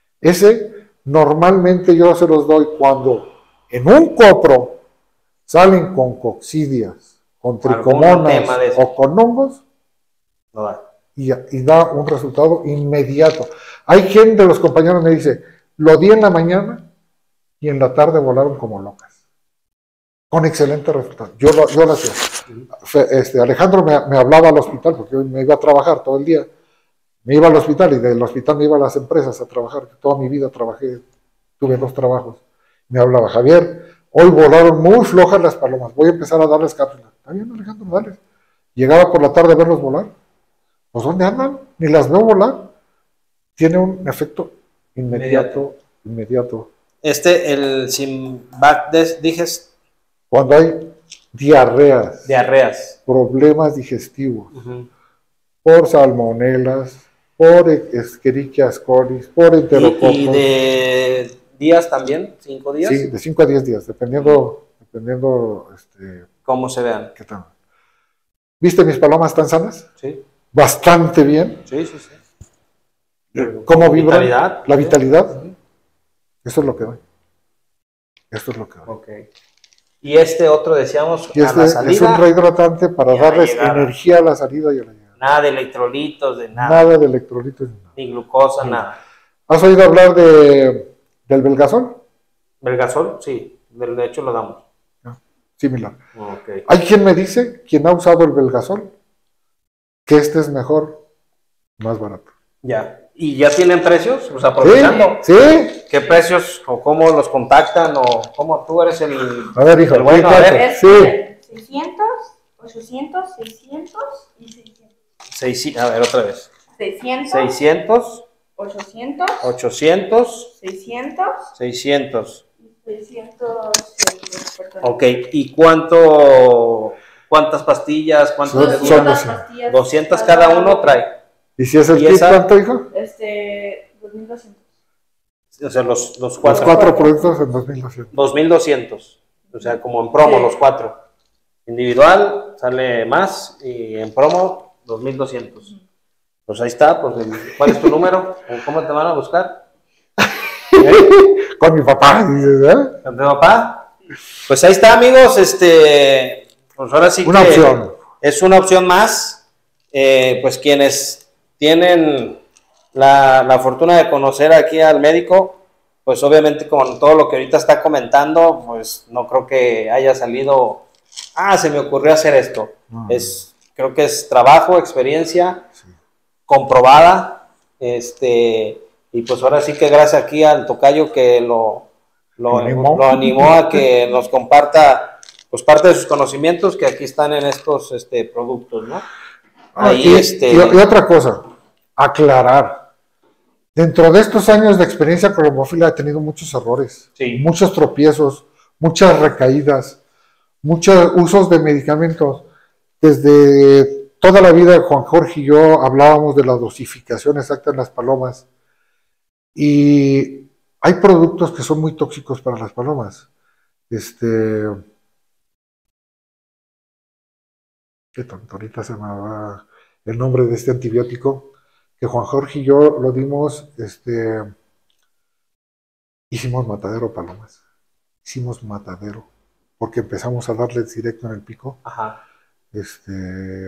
Ese normalmente yo se los doy cuando en un copro salen con coccidias, con Algún tricomonas tema de eso. o con hongos No da. y, y da un resultado inmediato. Hay gente de los compañeros que me dice, lo di en la mañana y en la tarde volaron como locas. Con excelente resultado. Yo lo, yo lo hacía. Fe- Este, Alejandro me, me hablaba al hospital porque yo me iba a trabajar todo el día. Me iba al hospital y del hospital me iba a las empresas a trabajar. Toda mi vida trabajé, tuve dos trabajos. Me hablaba, Javier, hoy volaron muy flojas las palomas, voy a empezar a darles cápsulas. Está bien, Alejandro, dale. Llegaba por la tarde a verlos volar. Pues ¿dónde andan? Ni las veo volar. Tiene un efecto inmediato, inmediato. Este, el Simvac Digest, Cuando hay diarreas, diarreas. problemas digestivos, Ujú. por salmonelas, por Escherichia coli, por enterococos. ¿Y, y de días también? ¿Cinco días? Sí, de cinco a diez días, dependiendo, dependiendo este, ¿Cómo se vean? qué tal. ¿Viste mis palomas tan sanas? Sí, Bastante bien. sí, sí. sí. ¿Cómo vibran? Vitalidad. La vitalidad. Eso es lo que doy. Esto es lo que doy. Ok. Y este otro, decíamos, Y a este la es salida, un rehidratante para y a la darles llegada. energía a la salida y a la llegada. nada de electrolitos, de nada, Nada de electrolitos. ni nada. ni glucosa, nada. ¿Has oído hablar de, del Belgasol? ¿Belgasol? Sí, de de hecho lo damos. Similar. Ok. Hay quien me dice, quien ha usado el Belgasol, que este es mejor, más barato. Ya. ¿Y ya tienen precios? Pues Sí, aprovechando. sí. ¿Qué precios o cómo los contactan o cómo tú eres el... A ver, hijo, el bueno? A fíjate. ver, Es Sí. seiscientos, ochocientos, seiscientos y seiscientos. seis, a ver, otra vez. seiscientos, seiscientos, ochocientos, ochocientos, seiscientos seiscientos. y seiscientos. Ok, ¿y cuánto, cuántas pastillas, cuántos Son- de son dura? doscientos. doscientas cada uno trae. ¿Y si es el ¿Y kit, esa? cuánto, hijo? Este, dos mil doscientos. O sea, los, los Los cuatro. cuatro productos en dos mil doscientos. dos mil doscientos. O sea, como en promo Sí. los cuatro. Individual sale más y en promo dos mil doscientos. Pues ahí está, pues el- ¿cuál es tu número? ¿O ¿Cómo te van a buscar? Con mi papá, dices, ¿eh? ¿Con tu papá? Pues ahí está, amigos. Este, pues ahora sí Una que opción. es una opción más. Eh, pues quienes tienen la, la fortuna de conocer aquí al médico, pues obviamente con todo lo que ahorita está comentando, pues no creo que haya salido, ah, se me ocurrió hacer esto. No. Es, creo que es trabajo, experiencia Sí. comprobada, este, y pues ahora sí que gracias aquí al tocayo que lo, lo, Lo animó. lo animó a que nos comparta pues parte de sus conocimientos que aquí están en estos este, productos, ¿no? Ah, Ahí, y, este... y, y otra cosa, aclarar. Dentro de estos años de experiencia colombófila he tenido muchos errores, Sí. muchos tropiezos, muchas recaídas, muchos usos de medicamentos. Desde toda la vida Juan Jorge y yo hablábamos de la dosificación exacta en las palomas. Y hay productos que son muy tóxicos para las palomas. Este... Qué tonto, ahorita se me va el nombre de este antibiótico, que Juan Jorge y yo lo dimos, este, hicimos matadero palomas, hicimos matadero, porque empezamos a darles directo en el pico. Ajá. Este,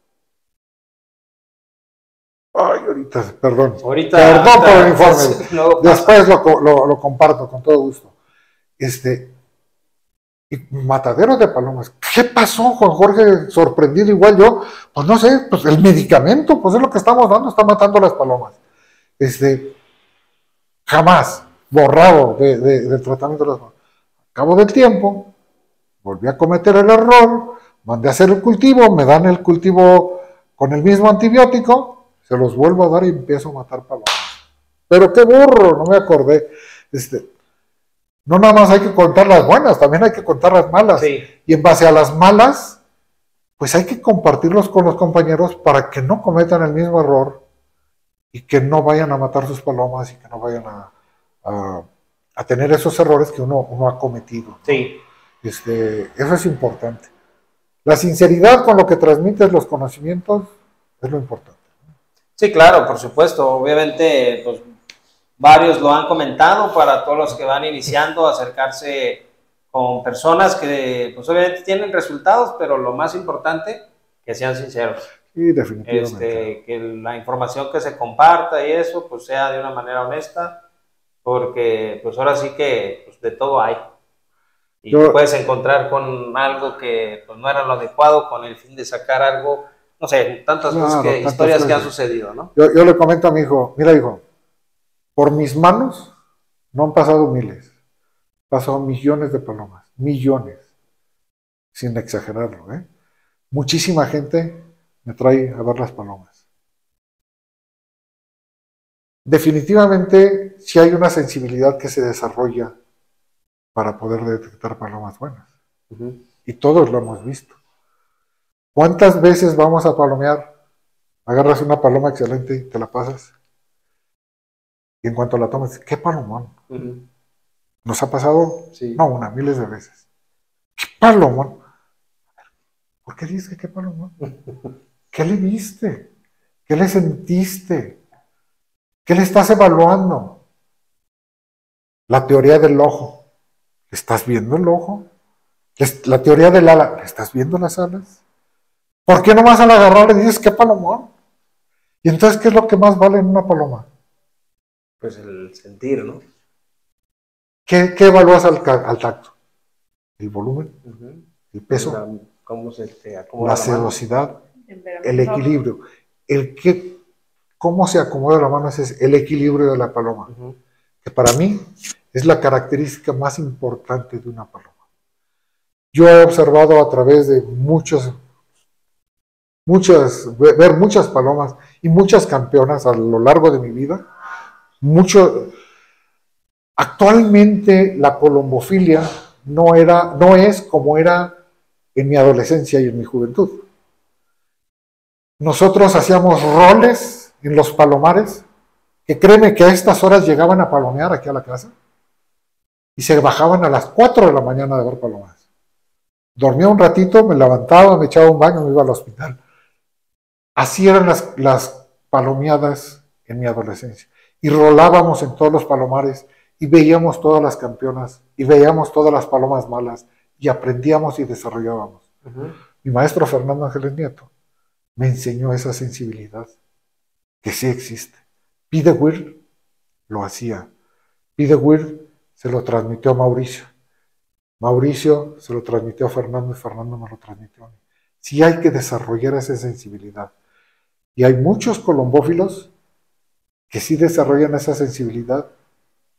ay, ahorita, perdón, Ahorita, perdón por el informe, pues, luego pasa. después lo, lo, lo comparto con todo gusto. Este, y matadero de palomas. ¿Qué pasó, Juan Jorge? Sorprendido igual yo. Pues no sé, pues el medicamento, pues es lo que estamos dando, está matando las palomas. Este, jamás borrado de, de, del tratamiento de las palomas. Al cabo del tiempo, volví a cometer el error, mandé a hacer el cultivo, me dan el cultivo con el mismo antibiótico, se los vuelvo a dar y empiezo a matar palomas. Pero qué burro, no me acordé. Este, no nada más hay que contar las buenas, también hay que contar las malas. Sí. Y en base a las malas, pues hay que compartirlos con los compañeros para que no cometan el mismo error y que no vayan a matar sus palomas y que no vayan a, a, a tener esos errores que uno, uno ha cometido, ¿no? Sí. Este, eso es importante. La sinceridad con lo que transmites los conocimientos es lo importante. Sí, claro, por supuesto. Obviamente, pues varios lo han comentado para todos los que van iniciando a acercarse con personas que pues obviamente tienen resultados, pero lo más importante, que sean sinceros. Sí, definitivamente. Este, que la información que se comparta y eso, pues sea de una manera honesta, porque pues ahora sí que pues, de todo hay. Y Yo, te puedes encontrar con algo que pues, no era lo adecuado con el fin de sacar algo, no sé, tantas Claro, cosas que, tantas historias que han cosas. sucedido, ¿no? yo, yo le comento a mi hijo, mira hijo, por mis manos no han pasado miles, pasado millones de palomas, millones, sin exagerarlo, ¿eh? Muchísima gente me trae a ver las palomas. Definitivamente, sí hay una sensibilidad que se desarrolla para poder detectar palomas buenas. Uh-huh. Y todos lo hemos visto. ¿Cuántas veces vamos a palomear? Agarras una paloma excelente y te la pasas. Y en cuanto la tomas, ¿qué palomón? Uh-huh. ¿Nos ha pasado? Sí. No, una, miles de veces. ¿Qué palomón? ¿Por qué dices que qué palomón? ¿Qué le viste? ¿Qué le sentiste? ¿Qué le estás evaluando? La teoría del ojo. ¿Estás viendo el ojo? La teoría del ala. ¿Estás viendo las alas? ¿Por qué nomás al agarrar le dices qué palomón? Y entonces, ¿qué es lo que más vale en una paloma? Pues el sentir, ¿no? ¿Qué, qué evalúas al, al tacto? El volumen, Uh-huh. el peso, La, cómo se te acomoda la la mano. sedosidad, el equilibrio. El que, cómo se acomoda la mano es el equilibrio de la paloma. Uh-huh. Que para mí es la característica más importante de una paloma. Yo he observado a través de muchos, muchas, ver muchas palomas y muchas campeonas a lo largo de mi vida. Mucho, actualmente la colombofilia no, era, no es como era en mi adolescencia y en mi juventud. Nosotros hacíamos roles en los palomares, que créeme que a estas horas llegaban a palomear aquí a la casa y se bajaban a las cuatro de la mañana de ver palomas. Dormía un ratito, me levantaba, me echaba un baño, me iba al hospital. Así eran las, las palomeadas en mi adolescencia. Y rolábamos en todos los palomares y veíamos todas las campeonas y veíamos todas las palomas malas y aprendíamos y desarrollábamos. Uh-huh. Mi maestro Fernando Ángeles Nieto me enseñó esa sensibilidad que sí existe. Pide Weir lo hacía. Pide Weir se lo transmitió a Mauricio. Mauricio se lo transmitió a Fernando y Fernando me lo transmitió a mí. Sí hay que desarrollar esa sensibilidad. Y hay muchos colombófilos que sí desarrollan esa sensibilidad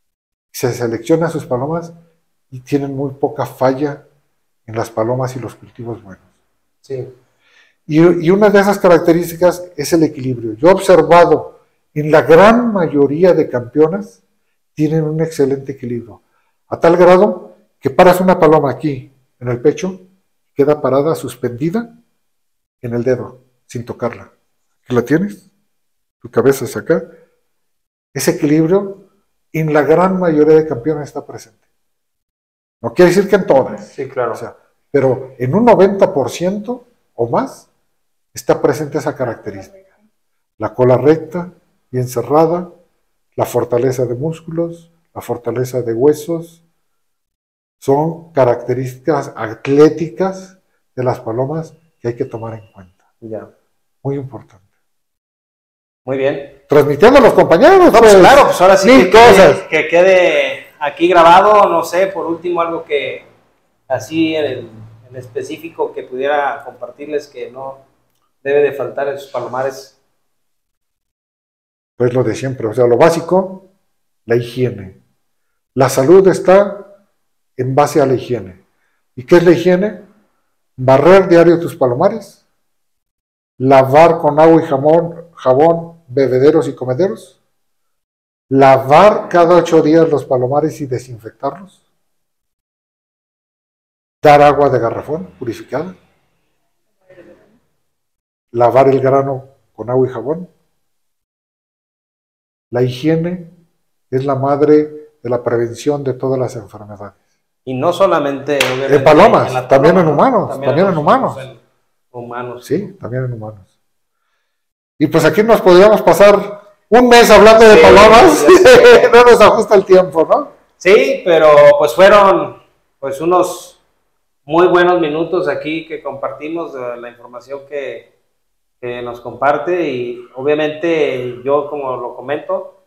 Se selecciona sus palomas y tienen muy poca falla en las palomas y los cultivos buenos. Sí. Y, y una de esas características es el equilibrio. Yo he observado en la gran mayoría de campeonas tienen un excelente equilibrio, a tal grado que paras una paloma aquí en el pecho, queda parada, suspendida en el dedo, sin tocarla. ¿Aquí la tienes? Tu cabeza es acá. Ese equilibrio en la gran mayoría de campeones está presente. No quiere decir que en todas, Sí, claro. o sea, pero en un noventa por ciento o más está presente esa característica. La cola recta, bien cerrada, la fortaleza de músculos, la fortaleza de huesos, son características atléticas de las palomas que hay que tomar en cuenta. Ya. Muy importante. Muy bien. Transmitiendo a los compañeros. No, pues pues, claro, pues ahora sí mil que quede, cosas. que quede aquí grabado, no sé, por último algo que así en, en específico que pudiera compartirles que no debe de faltar en sus palomares. Pues lo de siempre, o sea, lo básico, la higiene. La salud está en base a la higiene. ¿Y qué es la higiene? Barrer diario tus palomares, lavar con agua y jabón, jabón bebederos y comederos, lavar cada ocho días los palomares y desinfectarlos, dar agua de garrafón purificada, lavar el grano con agua y jabón. La higiene es la madre de la prevención de todas las enfermedades. Y no solamente obviamente, en palomas, en la también paloma, en humanos, ¿no? también, también en humanos. En humanos. Sí, también en humanos. Y pues aquí nos podríamos pasar un mes hablando de Sí, palomas, ya no nos ajusta el tiempo, ¿no? Sí, pero pues fueron pues unos muy buenos minutos aquí que compartimos de la información que, que nos comparte y obviamente yo como lo comento,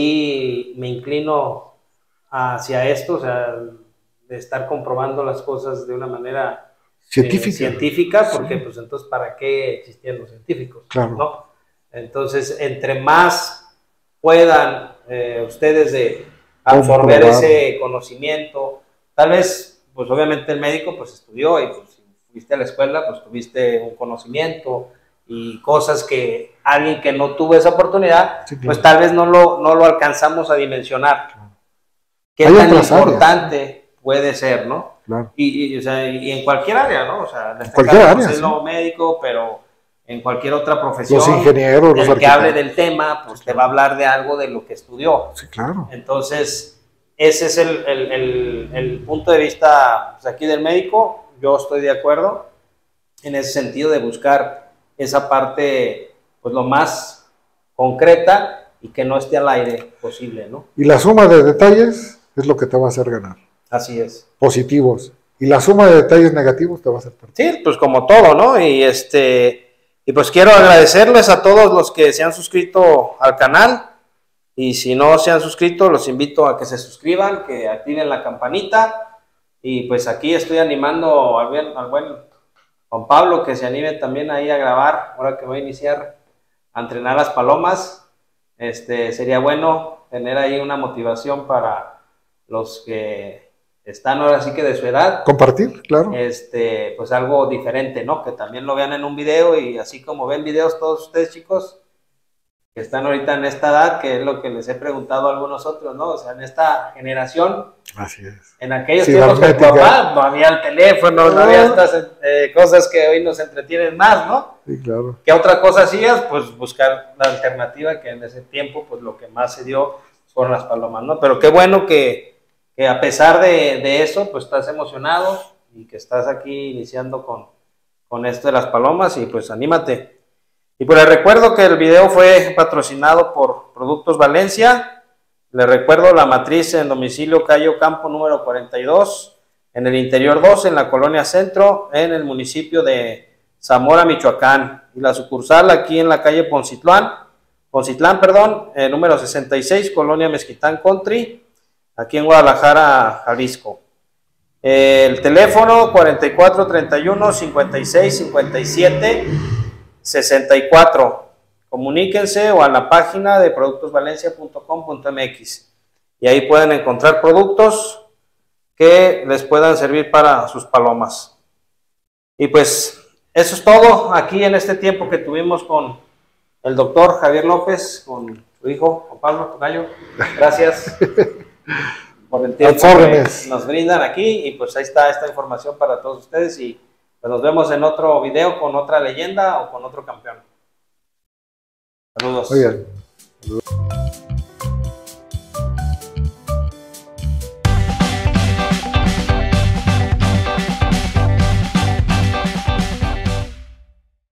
sí me inclino hacia esto, o sea, de estar comprobando las cosas de una manera Científica. eh, científica, porque Sí. pues entonces ¿para qué existían los científicos? Claro. ¿No? Entonces, entre más puedan eh, ustedes de absorber Comprobar. ese conocimiento, tal vez, pues obviamente el médico pues estudió y pues si fuiste a la escuela, pues tuviste un conocimiento y cosas que alguien que no tuvo esa oportunidad, Sí, claro. pues tal vez no lo, no lo alcanzamos a dimensionar. Claro. Qué Hay tan otras importante áreas. puede ser, ¿no? Claro. Y, y, o sea, y en cualquier área, ¿no? O sea, en este Cualquier caso, área, pues, es sí. lo médico, pero en cualquier otra profesión, Los ingenieros, los el que arquitectos. hable del tema, pues Sí, te claro. va a hablar de algo de lo que estudió. Sí, claro. Entonces, ese es el, el, el, el punto de vista pues, aquí del médico. Yo estoy de acuerdo en ese sentido de buscar esa parte, pues lo más concreta y que no esté al aire posible, ¿no? Y la suma de detalles es lo que te va a hacer ganar. Así es. Positivos. Y la suma de detalles negativos te va a hacer perder. Sí, pues como todo, ¿no? Y este, y pues quiero agradecerles a todos los que se han suscrito al canal. Y si no se han suscrito, los invito a que se suscriban, que activen la campanita. Y pues aquí estoy animando al buen, al buen Juan Pablo que se anime también ahí a grabar. Ahora que voy a iniciar a entrenar las palomas, este, sería bueno tener ahí una motivación para los que están ahora sí que de su edad. Compartir, claro. Este, pues algo diferente, ¿no? Que también lo vean en un video y así como ven videos todos ustedes, chicos, que están ahorita en esta edad, que es lo que les he preguntado a algunos otros, ¿no? O sea, en esta generación, Así es. en aquellos tiempos que Cibernética. papá, no había el teléfono, no, No. había estas eh, cosas que hoy nos entretienen más, ¿no? Sí, claro. ¿Qué otra cosa hacías? Pues buscar la alternativa, que en ese tiempo, pues lo que más se dio fueron las palomas, ¿no? Pero qué bueno que, que a pesar de, de eso, pues estás emocionado y que estás aquí iniciando con, con esto de las palomas y pues anímate. Y pues les recuerdo que el video fue patrocinado por Productos Valencia. Les recuerdo la matriz en domicilio calle Ocampo número cuarenta y dos, en el interior dos, en la colonia Centro, en el municipio de Zamora, Michoacán. Y la sucursal aquí en la calle Poncitlán, Poncitlán, perdón, eh, número sesenta y seis, colonia Mezquitán Country, aquí en Guadalajara, Jalisco. Eh, el teléfono cuarenta y cuatro treinta y uno cincuenta y seis cincuenta y siete sesenta y cuatro. Comuníquense o a la página de productos valencia punto com punto m x. y ahí pueden encontrar productos que les puedan servir para sus palomas. Y pues eso es todo aquí en este tiempo que tuvimos con el doctor Javier López, con su hijo Juan Pablo Tocayo. Gracias por el tiempo que nos brindan aquí, y pues ahí está esta información para todos ustedes, y pues nos vemos en otro video con otra leyenda o con otro campeón. Saludos. Muy bien.